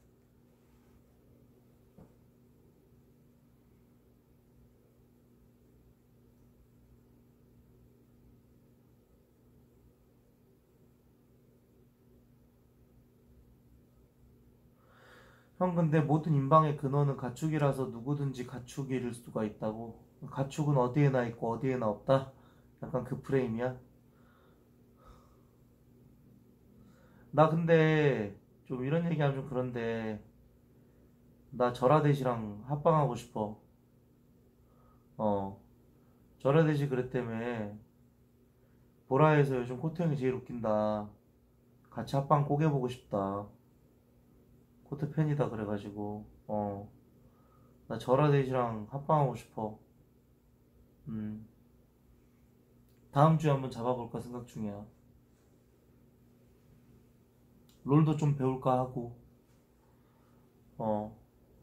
형 근데 모든 인방의 근원은 가축이라서 누구든지 가축일 수가 있다고. 가축은 어디에나 있고 어디에나 없다. 약간 그 프레임이야. 나 근데 좀 이런 얘기하면 좀 그런데 나 절하대시랑 합방하고 싶어. 어, 절하대시 그랬다며. 보라에서 요즘 코트 형이 제일 웃긴다. 같이 합방 꼭 해보고 싶다. 코트 팬이다 그래가지고 나 절하대시랑 합방하고 싶어. 음, 다음 주에 한번 잡아볼까 생각 중이야. 롤도 좀 배울까 하고. 어,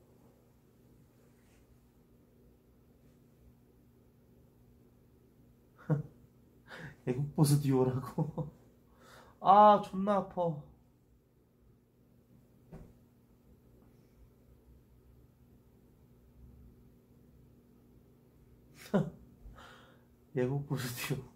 애국보스 듀오라고. 아 존나 아파. 애국보스 듀오.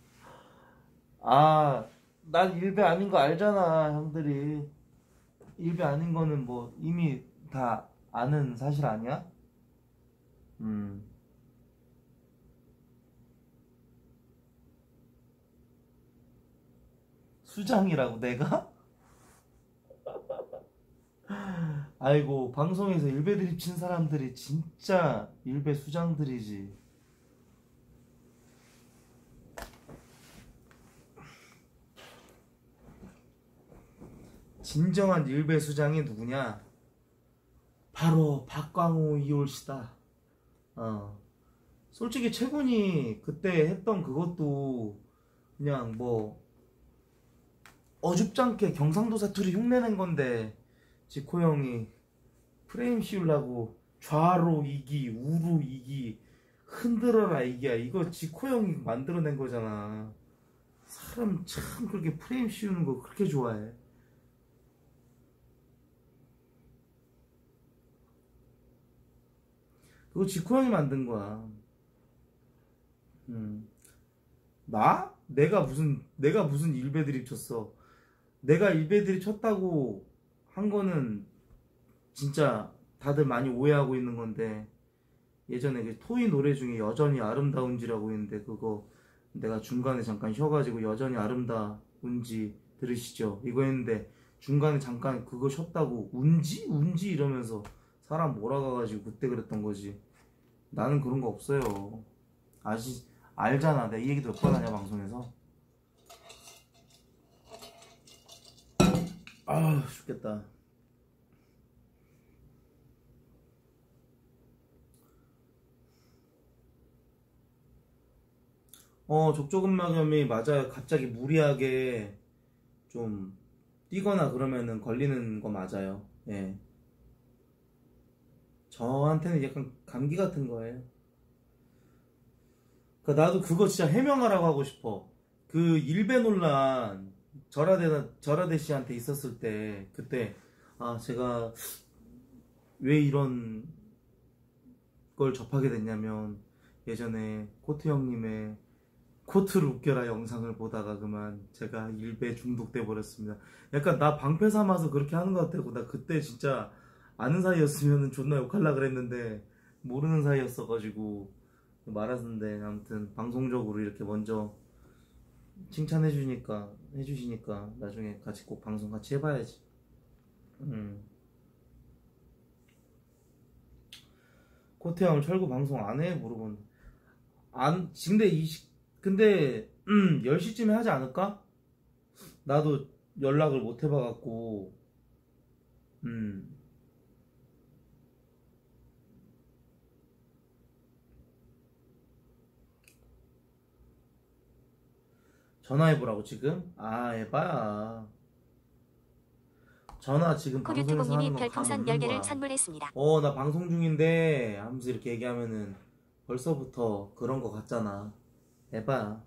아, 난 일배 아닌 거 알잖아 형들이. 일배 아닌 거는 뭐 이미 다 아는 사실 아니야? 음, 수장이라고 내가? 아이고 방송에서 일배 드립 친 사람들이 진짜 일배 수장들이지. 진정한 일배 수장이 누구냐? 바로 박광호 이올시다. 어. 솔직히 최군이 그때 했던 그것도 그냥 뭐 어줍잖게 경상도 사투리 흉내낸 건데 지코 형이 프레임 씌우려고 좌로 이기 우로 이기 흔들어라 이기야. 이거 지코 형이 만들어낸 거잖아. 사람 참 그렇게 프레임 씌우는 거 그렇게 좋아해. 그거 지코 형이 만든 거야. 나? 내가 무슨 일배 드립 쳤어. 내가 일배 드립 쳤다고 한 거는 진짜 다들 많이 오해하고 있는 건데, 예전에 그 토이 노래 중에 여전히 아름다운지라고 있는데 그거 내가 중간에 잠깐 쉬어가지고 여전히 아름다운지 들으시죠? 이거 했는데 중간에 잠깐 그거 쉬었다고 운지? 운지? 이러면서 사람 몰아가가지고 그때 그랬던 거지. 나는 그런 거 없어요. 알잖아. 내 이 얘기도 몇 번 하냐 방송에서. 아 죽겠다. 족저근막염이 맞아요. 갑자기 무리하게 좀 뛰거나 그러면은 걸리는 거 맞아요. 예. 저한테는 약간 감기 같은 거예요. 그러니까 나도 그거 진짜 해명하라고 하고 싶어. 그 일배 논란 절하대 씨한테 있었을 때 그때 제가 왜 이런 걸 접하게 됐냐면 예전에 코트 형님의 코트를 웃겨라 영상을 보다가 그만 제가 일배 중독돼 버렸습니다. 약간 나 방패 삼아서 그렇게 하는 것 같고, 나 그때 진짜 아는 사이였으면 존나 욕할라 그랬는데 모르는 사이였어가지고 말았는데, 아무튼 방송적으로 이렇게 먼저 해주시니까 나중에 같이 꼭 방송 같이 해봐야지. 코트 형 철구 방송 안 해? 물어보는데 안. 근데 10시쯤에 하지 않을까? 나도 연락을 못 해봐갖고. 전화해보라고 지금? 아 에바야. 전화 지금 방송에서 코류튜공님이 하는 건 별풍선 감 없는 10개를 거야. 선물했습니다. 나 방송 중인데 하면서 이렇게 얘기하면은 벌써부터 그런 거 같잖아. 에바야.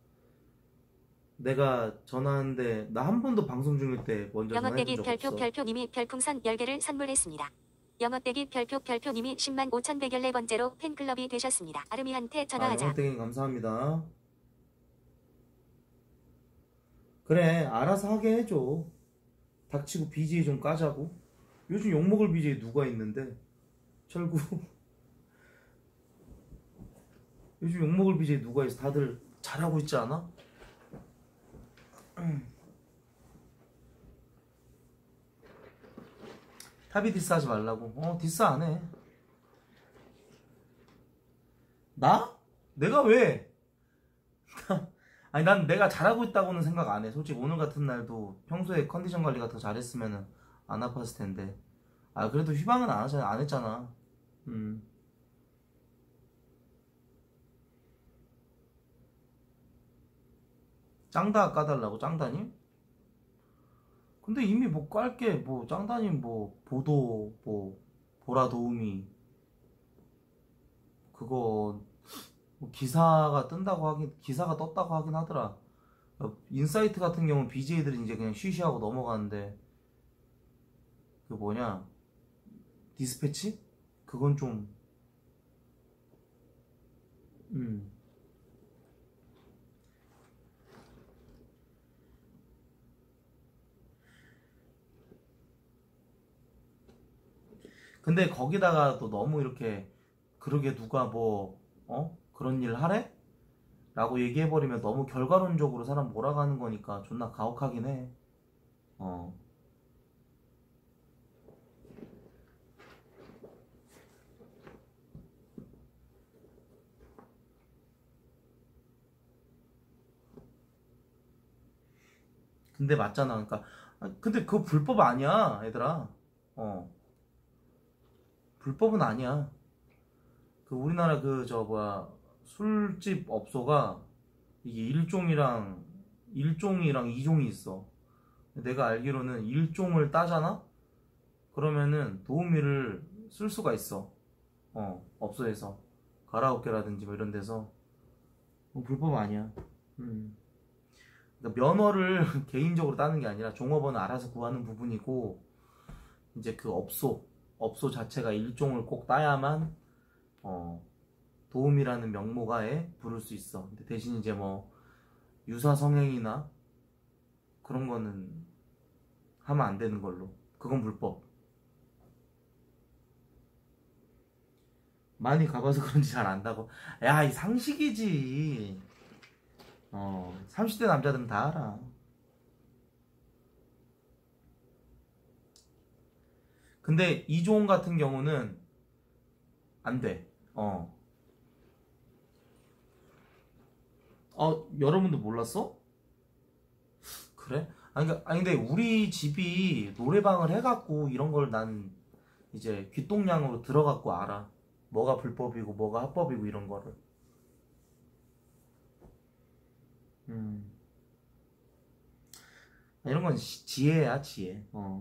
내가 전화하는데 나 한 번도 방송 중일 때 먼저 전화해본 영어떼기 적 별표 없어. 별표님이 별풍선 10개를 선물했습니다. 영어떼기 별표 별표님이 10만 5,114번째로 팬클럽이 되셨습니다. 아름이한테 아 전화하자. 영어땡이 감사합니다. 그래 알아서 하게 해줘. 닥치고 BJ 좀 까자고. 요즘 욕먹을 BJ 누가 있는데. 철구. 요즘 욕먹을 BJ 누가 있어. 다들 잘하고 있지 않아? 탑이 디스하지 말라고. 디스 안해. 나? 내가 왜? 아니 난 내가 잘하고 있다고는 생각 안 해. 솔직히 오늘 같은 날도 평소에 컨디션 관리가 더 잘했으면 안 아팠을 텐데. 아 그래도 휴방은 안 했잖아. 짱다 까달라고 짱다님? 근데 이미 뭐 깔게 뭐 짱다님 뭐 보도 뭐 보라 도우미 그거 뭐 기사가 떴다고 하긴 하더라. 인사이트 같은 경우는 BJ들이 이제 그냥 쉬쉬하고 넘어가는데 그 뭐냐 디스패치? 그건 좀 근데 거기다가 또 너무 이렇게 그러게 누가 뭐 그런 일 하래? 라고 얘기해버리면 너무 결과론적으로 사람 몰아가는 거니까 존나 가혹하긴 해. 근데 맞잖아. 그러니까 근데 그거 불법 아니야, 얘들아. 불법은 아니야. 그 우리나라 그 저 뭐야 술집 업소가 이게 일종이랑 이종이 있어. 내가 알기로는 일종을 따잖아? 그러면은 도우미를 쓸 수가 있어. 업소에서 가라오케라든지 뭐 이런 데서 불법 아니야. 그러니까 면허를 개인적으로 따는 게 아니라 종업원은 알아서 구하는 부분이고 이제 그 업소 자체가 일종을 꼭 따야만 도움이라는 명목하에 부를 수 있어. 근데 대신 이제 뭐 유사 성행이나 그런 거는 하면 안 되는 걸로. 그건 불법. 많이 가봐서 그런지 잘 안다고. 야, 이 상식이지. 30대 남자들은 다 알아. 근데 이종 같은 경우는 안 돼. 여러분도 몰랐어? 그래? 아니 근데 우리 집이 노래방을 해갖고 이런 걸 난 이제 귓동량으로 들어갖고 알아. 뭐가 불법이고 뭐가 합법이고 이런 거를. 이런 건 지혜야, 지혜.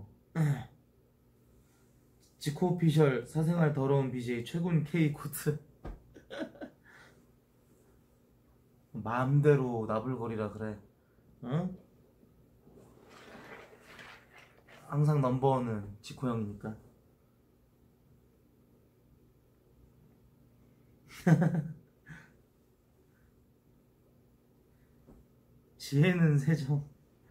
지코 오피셜 사생활 더러운 BJ 최군 K 코트. 마음대로 나불거리라 그래. 응? 항상 넘버원은 지코 형이니까. 지혜는 세정.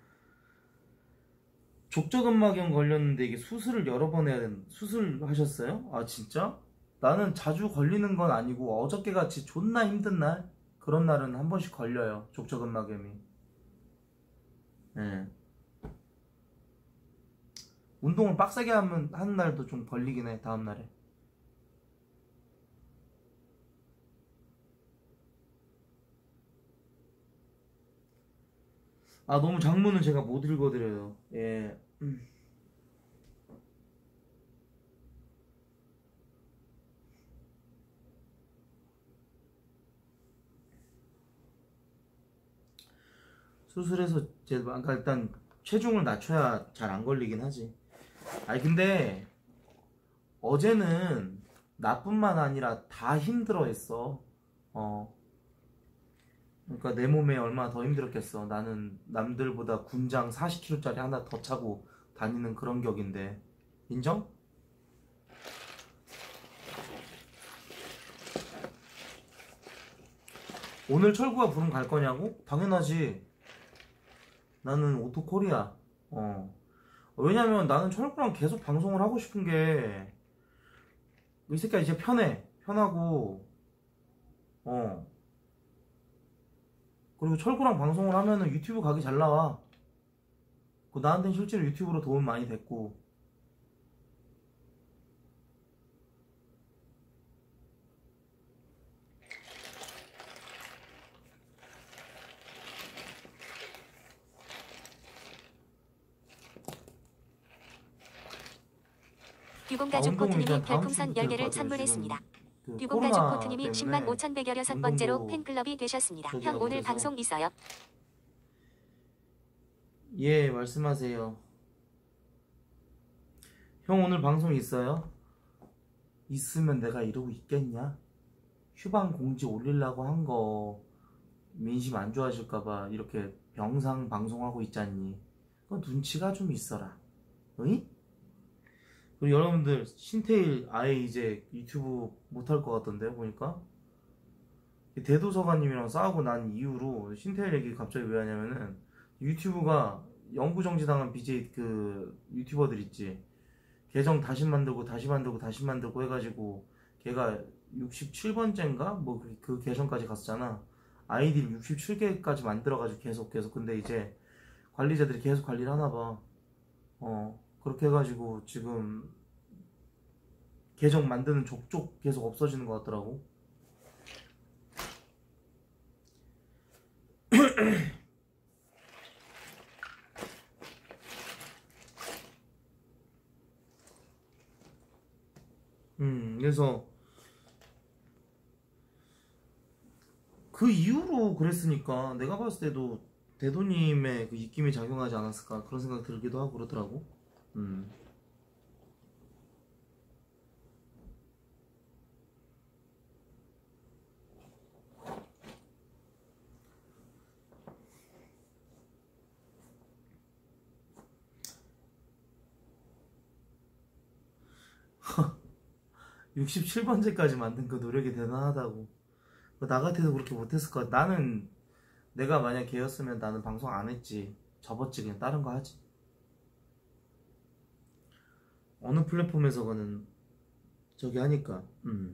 족저근막염 걸렸는데 이게 수술을 여러 번 해야 되는 수술하셨어요? 아 진짜? 나는 자주 걸리는 건 아니고 어저께 같이 존나 힘든 날 그런 날은 한 번씩 걸려요. 족저근막염이. 예. 운동을 빡세게 하는 날도 좀 걸리긴 해. 다음 날에. 아 너무 장문은 제가 못 읽어드려요. 예. 수술해서 이제 그러니까 일단 체중을 낮춰야 잘 안 걸리긴 하지. 아니 근데 어제는 나뿐만 아니라 다 힘들어했어. 그러니까 내 몸에 얼마나 더 힘들었겠어. 나는 남들보다 군장 40kg짜리 하나 더 차고 다니는 그런 격인데. 인정? 오늘 철구가 부름 갈 거냐고? 당연하지. 나는 오토콜이야. 왜냐면 나는 철구랑 계속 방송을 하고 싶은 게, 이 새끼가 이제 편해. 편하고, 그리고 철구랑 방송을 하면은 유튜브 각이 잘 나와. 나한테는 실제로 유튜브로 도움 많이 됐고. 듀공가족 운동은 코트님이 일단 다음 별풍선 주부터 될 10개를 것 같아요. 선물했습니다. 지금 듀공가족 코로나 코트님이 때문에 10만 5,136번째로 운동도 팬클럽이 되셨습니다. 저기가 형 오늘 그래서. 방송 있어요? 예, 말씀하세요. 형 오늘 방송 있어요? 있으면 내가 이러고 있겠냐? 휴방 공지 올리려고 한 거 민심 안 좋아질까봐 이렇게 병상 방송하고 있잖니. 그건 눈치가 좀 있어라. 어이? 그리고 여러분들 신태일 아예 이제 유튜브 못할 것 같던데요, 보니까. 대도서관님이랑 싸우고 난 이후로 신태일 얘기 갑자기 왜 하냐면은 유튜브가 영구정지당한 BJ 그 유튜버들 있지. 계정 다시 만들고 다시 만들고 다시 만들고 해가지고 걔가 67번째인가? 뭐 그 계정까지 갔었잖아. 아이디를 67개까지 만들어가지고 계속 근데 이제 관리자들이 계속 관리를 하나봐. 그렇게 해가지고 지금 계정 만드는 족족 계속 없어지는 것 같더라고. 그래서 그 이후로 그랬으니까 내가 봤을 때도 대도님의 그 입김이 작용하지 않았을까 그런 생각 들기도 하고 그러더라고. (67번째까지) 만든 그 노력이 대단하다고. 나 같아도 그렇게 못했을 것 같아. 나는 내가 만약 걔였으면 나는 방송 안 했지. 접었지. 그냥 다른 거 하지. 어느 플랫폼에서는 저기 하니까.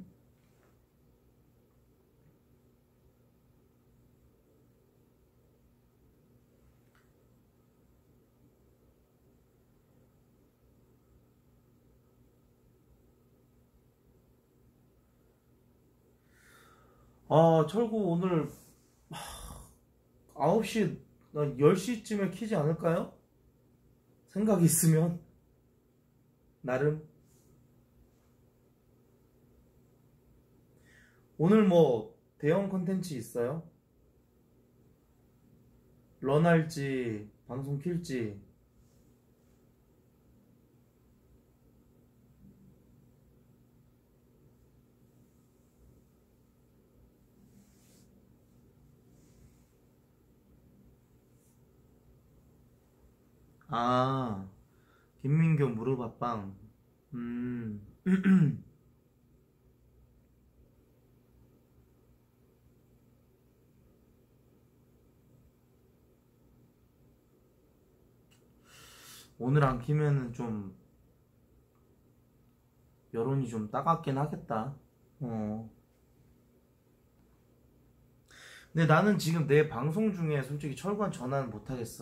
아, 철구 오늘 9시, 10시쯤에 키지 않을까요? 생각이 있으면 나름. 오늘 뭐 대형 컨텐츠 있어요? 런할지 방송 킬지. 아, 김민교 무릎 압빵. 오늘 안 키면은 좀 여론이 좀 따갑긴 하겠다. 근데 나는 지금 내 방송 중에 솔직히 철구한 전화는 못 하겠어.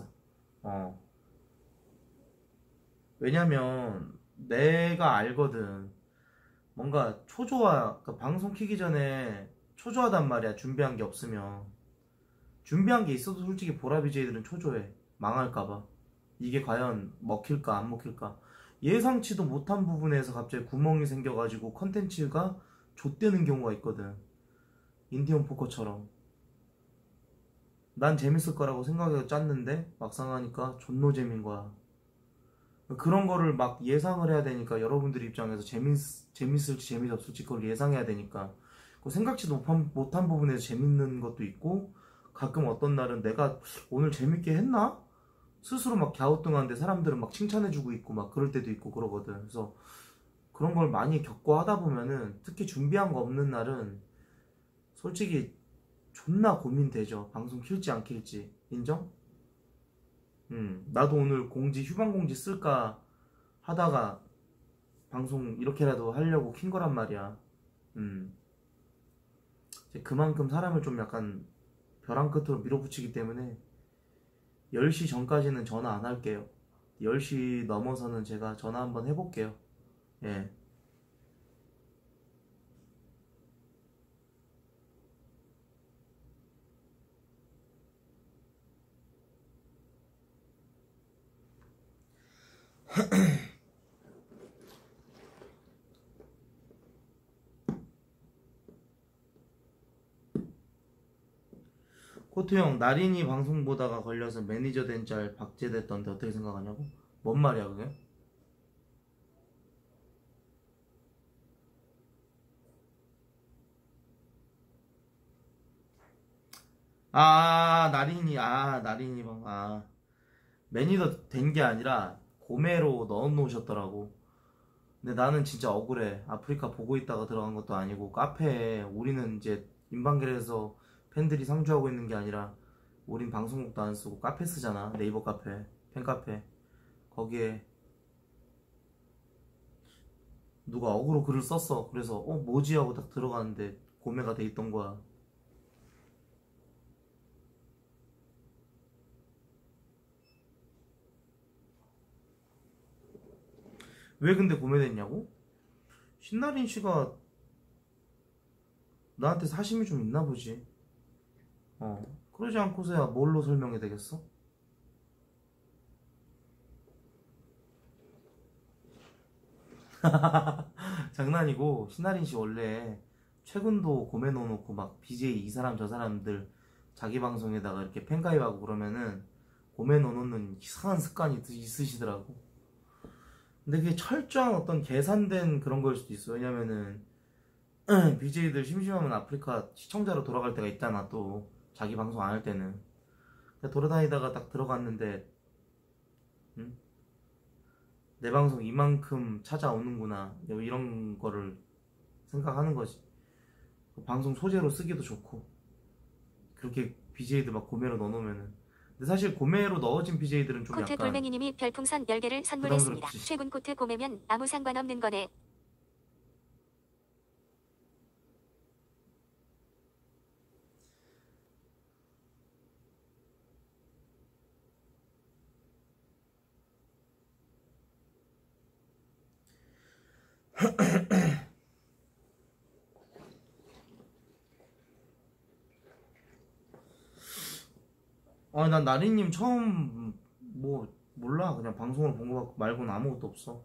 왜냐면 내가 알거든. 뭔가 초조하, 그러니까 방송 키기 전에 초조하단 말이야. 준비한 게 없으면. 준비한 게 있어도 솔직히 보라 BJ들은 초조해. 망할까봐. 이게 과연 먹힐까 안 먹힐까. 예상치도 못한 부분에서 갑자기 구멍이 생겨가지고 컨텐츠가 좆되는 경우가 있거든. 인디언 포커처럼. 난 재밌을 거라고 생각해서 짰는데 막상 하니까 존노 재민 거야. 그런 거를 막 예상을 해야 되니까 여러분들 입장에서 재밌을지 재미없을지 그걸 예상해야 되니까 생각지도 못한 부분에서 재밌는 것도 있고 가끔 어떤 날은 내가 오늘 재밌게 했나? 스스로 막 갸우뚱한데 사람들은 막 칭찬해주고 있고 막 그럴 때도 있고 그러거든. 그래서 그런 걸 많이 겪고 하다 보면은 특히 준비한 거 없는 날은 솔직히 존나 고민되죠. 방송 킬지 안 킬지. 인정? 나도 오늘 휴방 공지 쓸까 하다가 방송 이렇게라도 하려고 킨 거란 말이야. 이제 그만큼 사람을 좀 약간 벼랑 끝으로 밀어붙이기 때문에 10시 전까지는 전화 안 할게요. 10시 넘어서는 제가 전화 한번 해볼게요. 예. 코트형, 나린이 방송 보다가 걸려서 매니저 된 짤 박제됐던데 어떻게 생각하냐고? 뭔 말이야 그게? 나린이 매니저 된 게 아니라 고메로 넣어 놓으셨더라고. 근데 나는 진짜 억울해. 아프리카 보고 있다가 들어간 것도 아니고 카페에 우리는 이제 인방길에서 팬들이 상주하고 있는 게 아니라 우린 방송국도 안 쓰고 카페 쓰잖아. 네이버 카페, 팬카페. 거기에 누가 억울로 글을 썼어. 그래서 뭐지 하고 딱 들어갔는데 고메가 돼 있던 거야. 왜 근데 고메됐냐고? 신나린 씨가 나한테 사심이 좀 있나 보지. 그러지 않고서야 뭘로 설명이 되겠어? 장난이고, 신나린 씨 원래 최근도 고메 넣어놓고 막 BJ 이 사람 저 사람들 자기 방송에다가 이렇게 팬가입하고 그러면은 고메 넣어놓는 이상한 습관이 있으시더라고. 근데 그게 철저한 어떤 계산된 그런 거일 수도 있어. 왜냐면은 BJ들 심심하면 아프리카 시청자로 돌아갈 때가 있잖아. 또 자기 방송 안 할 때는 돌아다니다가 딱 들어갔는데 내 방송 이만큼 찾아오는구나 이런 거를 생각하는 거지. 방송 소재로 쓰기도 좋고 그렇게 BJ들 막 고메로 넣어놓으면은. 근데 사실 고메로 넣어진 BJ들은 좀 코트 약간 돌멩이님이 별풍선 10개를 선물했습니다. 부담스럽지. 최군 코트 고메면 아무 상관없는 거네. 난 나리님 처음 몰라. 그냥 방송을 본 거 말고는 아무것도 없어.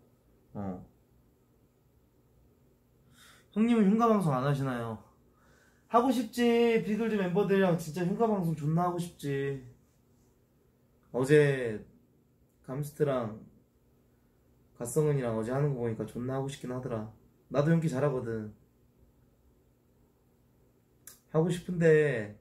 형님은 흉가 방송 안 하시나요? 하고 싶지. 비글즈 멤버들이랑 진짜 흉가 방송 존나 하고 싶지. 어제 감스트랑 갓성은이랑 어제 하는 거 보니까 존나 하고 싶긴 하더라. 나도 연기 잘하거든. 하고 싶은데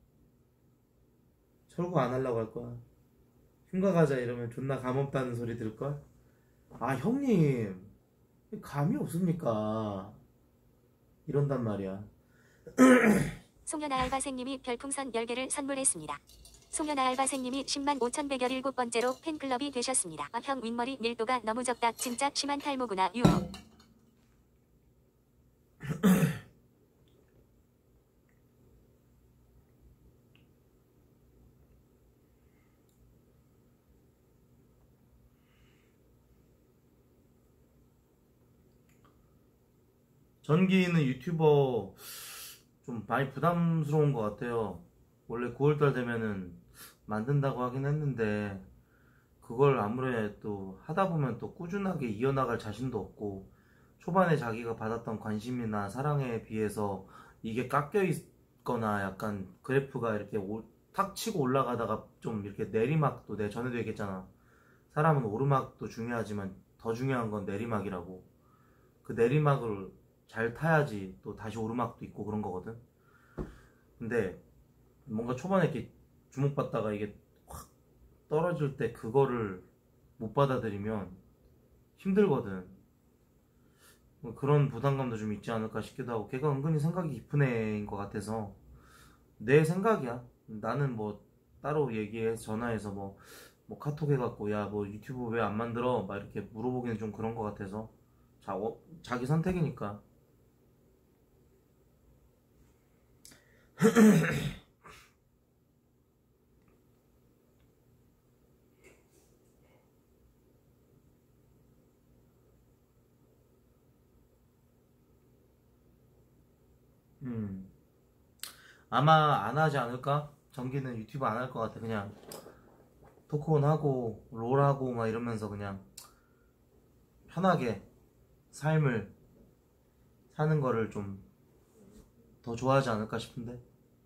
철거 안 하려고 할 거야. 흉가 가자 이러면 존나 감 없다는 소리 들을걸? 형님 감이 없습니까? 이런단 말이야. 송현아 알바생님이 별풍선 10개를 선물했습니다. 송현아 알바생님이 10만 5,117번째로 팬클럽이 되셨습니다. 형 윗머리 밀도가 너무 적다. 진짜 심한 탈모구나. 유호. 전기는 유튜버 좀 많이 부담스러운 것 같아요. 원래 9월달 되면은 만든다고 하긴 했는데 그걸 아무래도 하다 보면 또 꾸준하게 이어나갈 자신도 없고 초반에 자기가 받았던 관심이나 사랑에 비해서 이게 깎여 있거나 약간 그래프가 이렇게 탁 치고 올라가다가 좀 이렇게 내리막도, 내 전에도 얘기했잖아. 사람은 오르막도 중요하지만 더 중요한 건 내리막이라고. 그 내리막을 잘 타야지 또 다시 오르막도 있고 그런 거거든. 근데 뭔가 초반에 이렇게 주목받다가 이게 확 떨어질 때 그거를 못 받아들이면 힘들거든. 뭐 그런 부담감도 좀 있지 않을까 싶기도 하고. 걔가 은근히 생각이 깊은 애인 것 같아서. 내 생각이야. 나는 뭐 따로 얘기해서 전화해서 뭐 카톡 해갖고 야 뭐 유튜브 왜 안 만들어? 막 이렇게 물어보기는 좀 그런 것 같아서. 자기 선택이니까. 아마 안 하지 않을까? 정기는 유튜브 안 할 것 같아. 그냥 토크온 하고 롤하고 막 이러면서 그냥 편하게 삶을 사는 거를 좀 더 좋아하지 않을까 싶은데.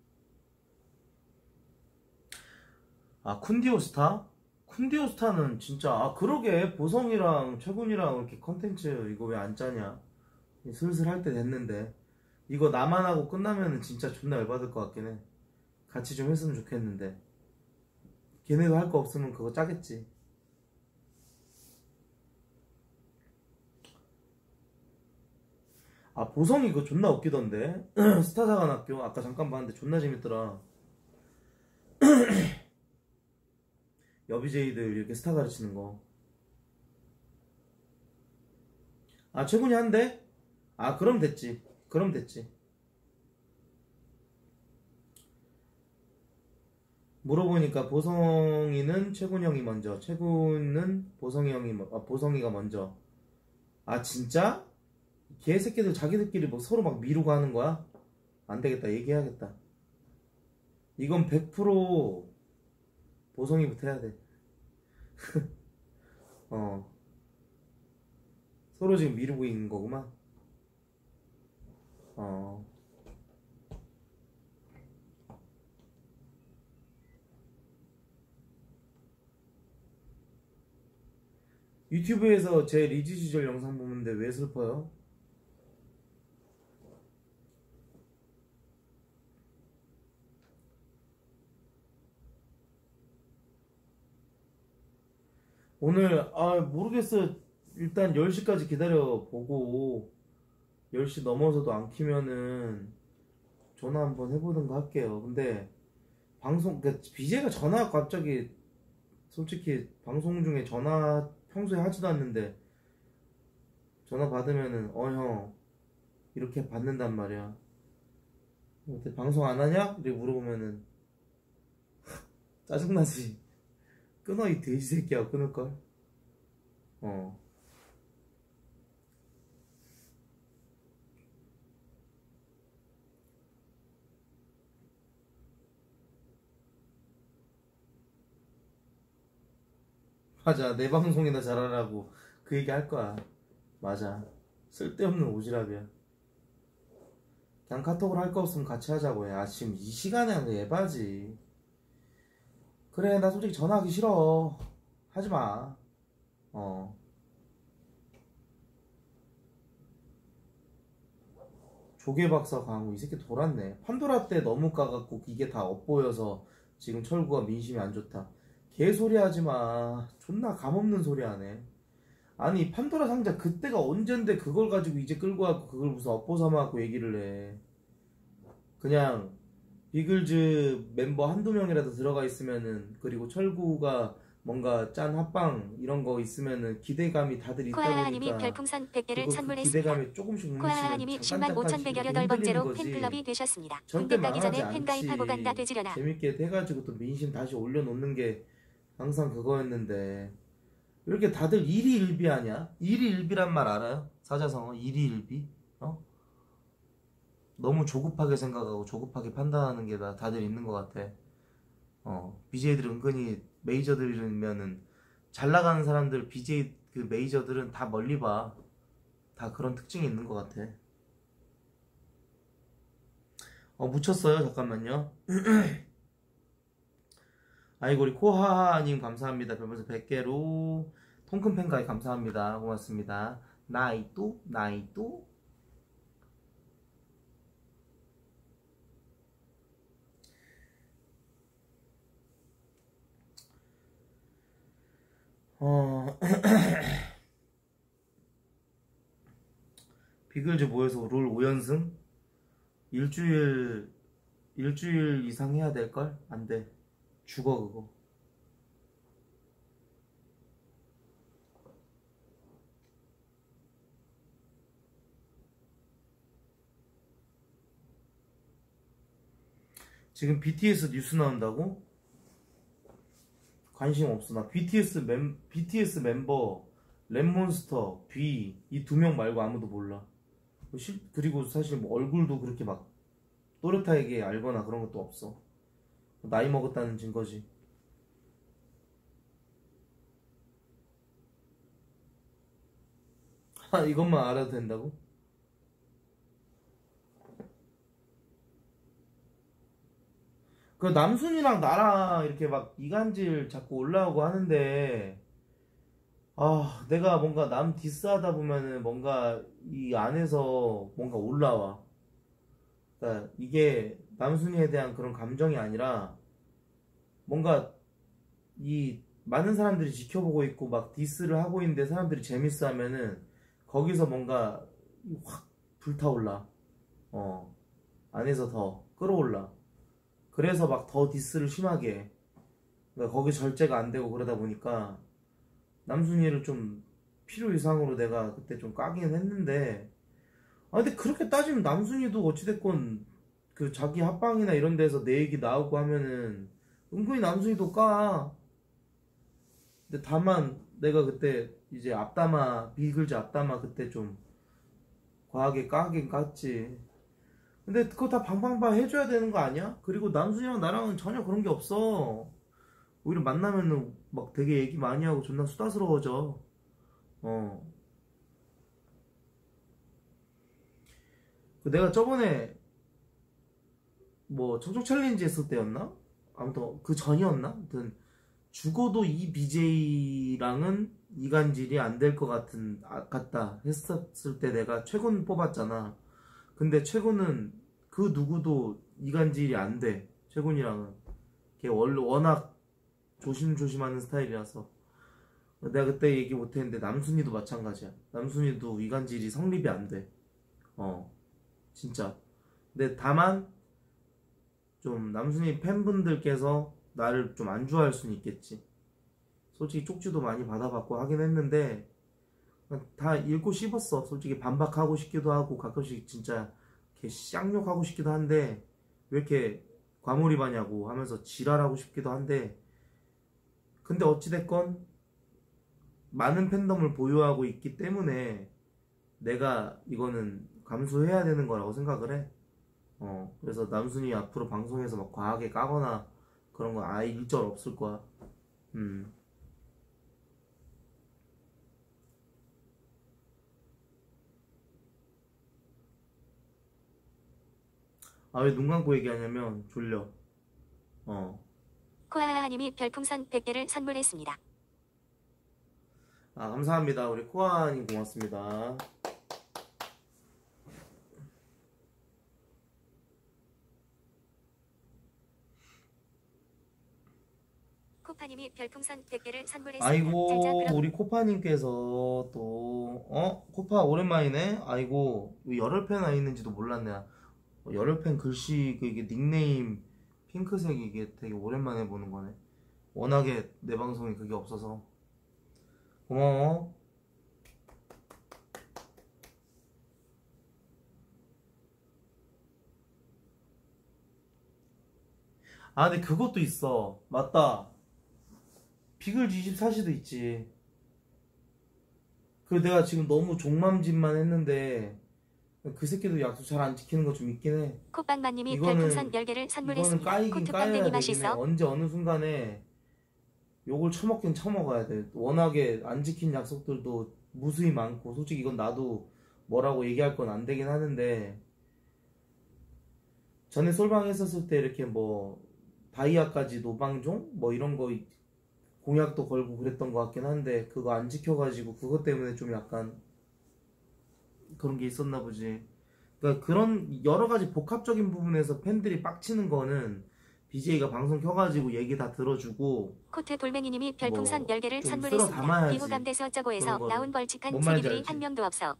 아, 쿤디오스타? 쿤디오스타는 진짜, 아 그러게 보성이랑 최군이랑 이렇게 컨텐츠 이거 왜 안 짜냐. 슬슬 할 때 됐는데. 이거 나만 하고 끝나면은 진짜 존나 열받을 것 같긴 해. 같이 좀 했으면 좋겠는데. 걔네도 할 거 없으면 그거 짜겠지. 아, 보성이 그거 존나 웃기던데. 스타사관학교 아까 잠깐 봤는데 존나 재밌더라. 여비제이들 이렇게 스타 가르치는 거. 아, 최군이 한대? 아, 그럼 됐지. 그럼 됐지. 물어보니까 보성이는 최군 형이 먼저, 최군은 보성이 형이 보성이가 먼저. 아, 진짜? 개새끼들 자기들끼리 뭐 서로 막 미루고 하는 거야? 안 되겠다. 얘기해야겠다. 이건 100% 보성이부터 해야 돼. 서로 지금 미루고 있는 거구만. 유튜브에서 제 리즈 시절 영상 보는데 왜 슬퍼요? 오늘 모르겠어. 일단 10시까지 기다려보고 10시 넘어서도 안 키면은 전화 한번 해보든가 할게요. 근데 방송 BJ가 전화 갑자기 솔직히 방송 중에 전화 평소에 하지도 않는데 전화 받으면은 형 이렇게 받는단 말이야. 어때 방송 안 하냐? 이렇게 물어보면은 짜증나지. 끊어 이 돼지 새끼야. 끊을걸. 맞아. 내 방송이나 잘하라고 그 얘기 할 거야. 맞아. 쓸데없는 오지랖이야. 그냥 카톡을 할 거 없으면 같이 하자고 해. 아, 지금 이 시간에 하는 거 예바지. 그래, 나 솔직히 전화하기 싫어. 하지마. 조개박사 강우 이 새끼 돌았네. 판도라 때 너무 까갖고 이게 다 엇보여서 지금 철구가 민심이 안 좋다. 개소리 하지마. 존나 감없는 소리 하네. 아니 판도라 상자 그때가 언젠데 그걸 가지고 이제 끌고 와갖고 그걸 무슨 엇보 삼아갖고 얘기를 해. 그냥 비글즈 멤버 한두 명이라도 들어가 있으면은, 그리고 철구가 뭔가 짠 합방 이런 거 있으면은 기대감이 다들 있다 코아하님이 보니까 별풍선 100개를 그 선물했습니다. 기대감이 조금씩 코아하님이 뭉치면 10만 5,118번째로 팬클럽이 되셨습니다. 절대 군대 가기 전에 망하지 팬가입하고 간다 않지. 되지려나. 재밌게 해가지고 또 민심 다시 올려놓는 게 항상 그거였는데 이렇게 다들 일희일비하냐? 일희일비란 말 알아요? 사자성어 일희일비? 너무 조급하게 생각하고 조급하게 판단하는 게 다들 있는 것 같아. BJ들 은근히 메이저들이면은 잘 나가는 사람들 BJ 그 메이저들은 다 멀리 봐. 다 그런 특징이 있는 것 같아. 묻혔어요. 잠깐만요. 아이고 우리 코하하님 감사합니다. 별풍선 100개로 통큰 팬가이 감사합니다. 고맙습니다. 나이뚜 나이뚜. 비글즈 모여서 롤 5연승? 일주일 이상 해야 될걸? 안돼. 죽어 그거. 지금 BTS 뉴스 나온다고? 관심 없어. 나 BTS 멤버 랩몬스터, 비 이 두 명 말고 아무도 몰라. 그리고 사실 뭐 얼굴도 그렇게 막 또렷하게 알거나 그런 것도 없어. 나이 먹었다는 증거지. 이것만 알아도 된다고? 그 남순이랑 나랑 이렇게 막 이간질 자꾸 올라오고 하는데, 내가 뭔가 남 디스하다 보면은 뭔가 이 안에서 뭔가 올라와. 그러니까 이게 남순이에 대한 그런 감정이 아니라 뭔가 이 많은 사람들이 지켜보고 있고 막 디스를 하고 있는데 사람들이 재밌어 하면은 거기서 뭔가 확 불타올라. 안에서 더 끌어올라. 그래서 막 더 디스를 심하게 해. 그러니까 거기 절제가 안 되고 그러다 보니까 남순이를 좀 필요 이상으로 내가 그때 좀 까긴 했는데, 근데 그렇게 따지면 남순이도 어찌됐건 그 자기 합방이나 이런 데서 내 얘기 나오고 하면은 은근히 남순이도 까. 근데 다만 내가 그때 이제 비글즈 앞담화 그때 좀 과하게 까긴 깠지. 근데 그거 다 방방바 해줘야 되는 거 아니야? 그리고 남순이랑 나랑은 전혀 그런 게 없어. 오히려 만나면은 막 되게 얘기 많이 하고 존나 수다스러워져. 내가 저번에 뭐 청청 챌린지 했을 때였나? 아무튼 그 전이었나? 아무튼 죽어도 이 BJ랑은 이간질이 안 될 것 같다 했었을 때 내가 최군 뽑았잖아. 근데 최군은 그 누구도 이간질이 안 돼. 최군이랑은 걔 워낙 조심조심하는 스타일이라서. 내가 그때 얘기 못했는데 남순이도 마찬가지야. 남순이도 이간질이 성립이 안 돼. 진짜. 근데 다만 좀 남순이 팬분들께서 나를 좀 안 좋아할 수는 있겠지. 솔직히 쪽지도 많이 받아봤고 하긴 했는데 다 읽고 씹었어. 솔직히 반박하고 싶기도 하고 가끔씩 진짜 이렇게 쌍욕하고 싶기도 한데 왜 이렇게 과몰입하냐고 하면서 지랄하고 싶기도 한데, 근데 어찌됐건 많은 팬덤을 보유하고 있기 때문에 내가 이거는 감수해야 되는 거라고 생각을 해. 그래서 남순이 앞으로 방송에서 막 과하게 까거나 그런 거 아예 일절 없을 거야. 왜 눈 감고 얘기하냐면 졸려. 코아하님이 별풍선 100개를 선물했습니다. 감사합니다. 우리 코아님 고맙습니다. 코파님이 별풍선 100개를 선물했습니다. 아이고 우리 코파님께서 또 코파 오랜만이네. 아이고 열혈팬 와 있는지도 몰랐네. 열혈팬 글씨 이게 닉네임 핑크색 이게 되게 오랜만에 보는 거네. 워낙에 내 방송에 그게 없어서 고마워. 근데 그것도 있어. 맞다. 비글즈 24시도 있지. 내가 지금 너무 종맘짓만 했는데 그 새끼도 약속 잘 안 지키는 거 좀 있긴 해. 콧방마님이 별풍선 10개를 선물했습니다. 이거는 까이긴 까야 코트빵댕이 되긴 해. 맛있어. 언제 어느 순간에 욕을 처먹긴 처먹어야 돼. 워낙에 안 지킨 약속들도 무수히 많고 솔직히 이건 나도 뭐라고 얘기할 건 안 되긴 하는데, 전에 솔방 했었을 때 이렇게 뭐 다이아까지 노방종 뭐 이런 거 공약도 걸고 그랬던 것 같긴 한데 그거 안 지켜가지고 그것 때문에 좀 약간 그런 게 있었나 보지. 그러니까 그런 여러 가지 복합적인 부분에서 팬들이 빡치는 거는 BJ가 방송 켜가지고 얘기 다 들어주고 코트 돌멩이님이 별풍선 뭐 10개를 좀 선물했습니다. 쓸어 담아야지. 비호감돼서 그런 저거에서 거를. 나온 벌칙한 뭔 말인지 체리들이 알지? 한 명도 없어.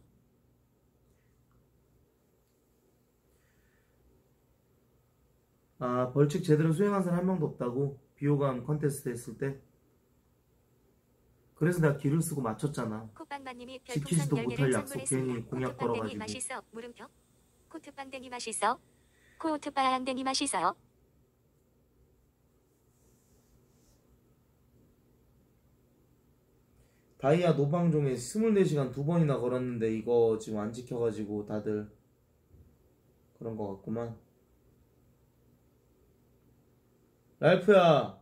아, 벌칙 제대로 수행한 사람 한 명도 없다고? 비호감 컨테스트 했을 때? 그래서 내가 기를 쓰고 맞췄잖아. 콧빵만님이 별풍선 지키지도 10개를 못할 약속 선물했습니다. 괜히 공약 코트빵댕이 걸어가지고. 맛있어. 물음표. 코트빵댕이 맛있어. 코트빵댕이 맛있어요. 다이아 노방종에 24시간 2번이나 걸었는데 이거 지금 안 지켜가지고 다들 그런 거 같구만. 랄프야,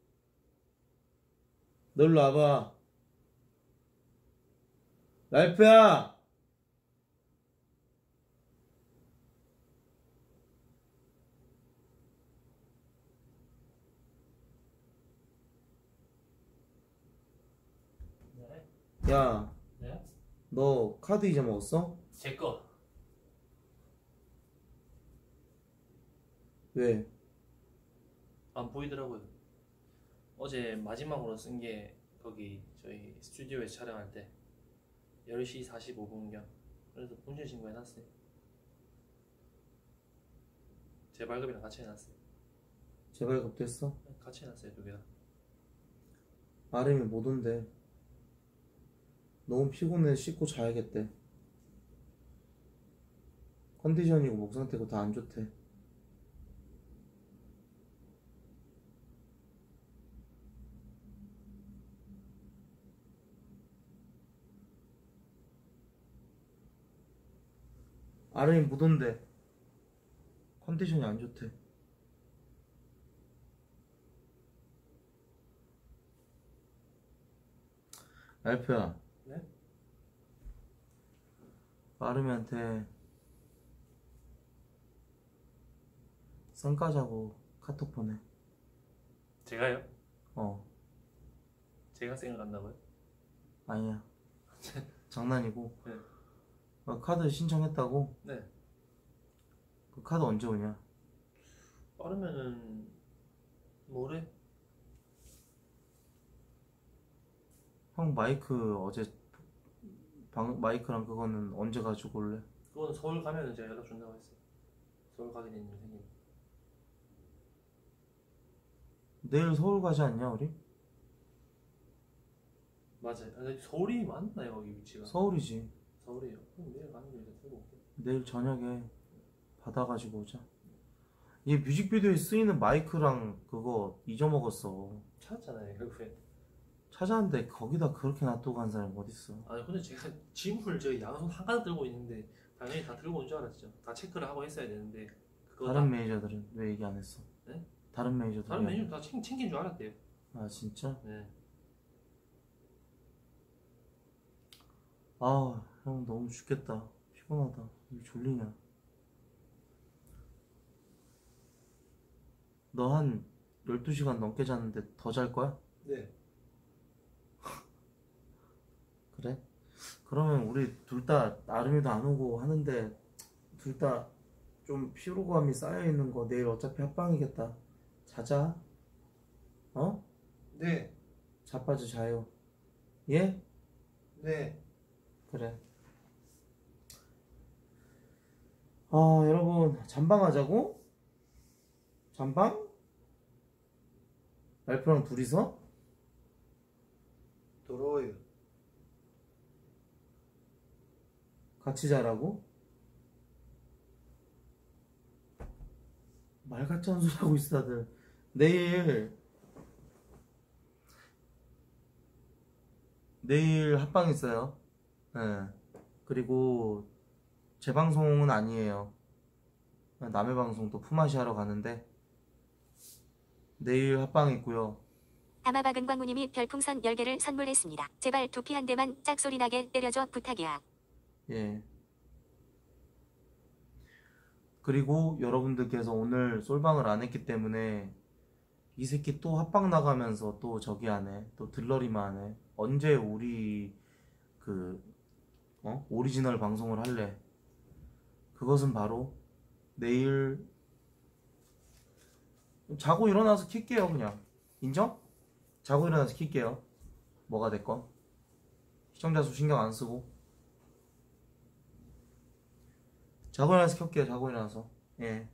너 일로 와봐. 랄프야! 네. 야, 네? 너 카드 잊어먹었어? 제 거. 왜? 안 보이더라고요. 어제 마지막으로 쓴 게 거기 저희 스튜디오에서 촬영할 때 10시 45분경. 그래서 분실 신고해놨어요. 제 발급이랑 같이 해놨어요. 재발급됐어? 같이 해놨어요, 두 개 다. 아름이 못 온대. 너무 피곤해. 씻고 자야겠대. 컨디션이고 목 상태고 다 안 좋대. 아름이 못 온대. 컨디션이 안 좋대. 알프야, 네? 아름이한테 선 까자고 카톡 보내. 제가요? 어, 제가 생각한다고요? 아니야. 장난이고. 네. 카드 신청했다고? 네. 그 카드 언제 오냐? 빠르면은 모레? 형 마이크 어제 마이크랑 그거는 언제 가지고 올래? 그거는 서울 가면은 제가 연락 준다고 했어요. 서울 가게 되는 생긴. 내일 서울 가지 않냐 우리? 맞아요. 근데 서울이 맞나요, 거기 위치가? 서울이지. 서울이에요. 그럼 내일 가는 길에 들고 올게요. 내일 저녁에 받아가지고 오자. 얘 뮤직비디오에 쓰이는 마이크랑 그거 잊어먹었어. 찾았잖아요, 결국에. 찾았는데 거기다 그렇게 놔두고 간 사람이 어딨어. 아니 근데 제가 짐을 저 양손 한가득 들고 있는데 당연히 다 들고 온 줄 알았죠. 다 체크를 하고 했어야 되는데 그거 다른 매니저들은 왜 얘기 안 했어? 네? 다른 매니저들 다른 메뉴 다 챙긴 줄 알았대요. 아 진짜? 네. 아 형 너무 죽겠다. 피곤하다. 왜 졸리냐? 너 한 12시간 넘게 잤는데 더 잘 거야? 네. 그래? 그러면 우리 둘 다 나름이도 안 오고 하는데 둘 다 좀 피로감이 쌓여있는 거 내일 어차피 합방이겠다. 자자. 어? 네. 자빠져 자요. 예? 네. 그래. 아 여러분 잠방하자고? 잠방? 랄프랑 둘이서? 더러워요. 같이 자라고? 말 같지 않은 소리 하고 있어 다들. 내일 합방 있어요. 예. 그리고 제 방송은 아니에요. 남의 방송 또 품앗이 하러 가는데 내일 합방 있고요. 아마박은 광무님이 별풍선 10개를 선물했습니다. 제발 두피 한 대만 짝소리 나게 때려줘 부탁이야. 예. 그리고 여러분들께서 오늘 솔방을 안 했기 때문에 이 새끼 또 합방 나가면서 또 저기 하네. 또 들러리만 하네. 언제 우리 그 오리지널 방송을 할래? 그것은 바로 내일 자고 일어나서 킬게요. 그냥 인정? 자고 일어나서 킬게요. 뭐가 됐건 시청자 수 신경 안 쓰고 자고 일어나서 킬게요. 자고 일어나서. 예.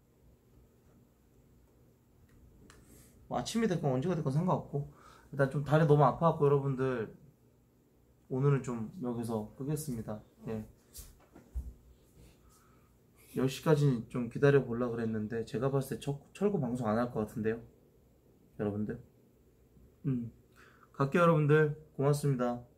뭐 아침이 됐건 언제가 됐건 상관없고 일단 좀 다리 너무 아파갖고 여러분들 오늘은 좀 여기서 끄겠습니다. 예. 10시까지 좀 기다려 보려고 그랬는데 제가 봤을 때 철거 방송 안 할 것 같은데요. 여러분들 갈게요 여러분들. 고맙습니다.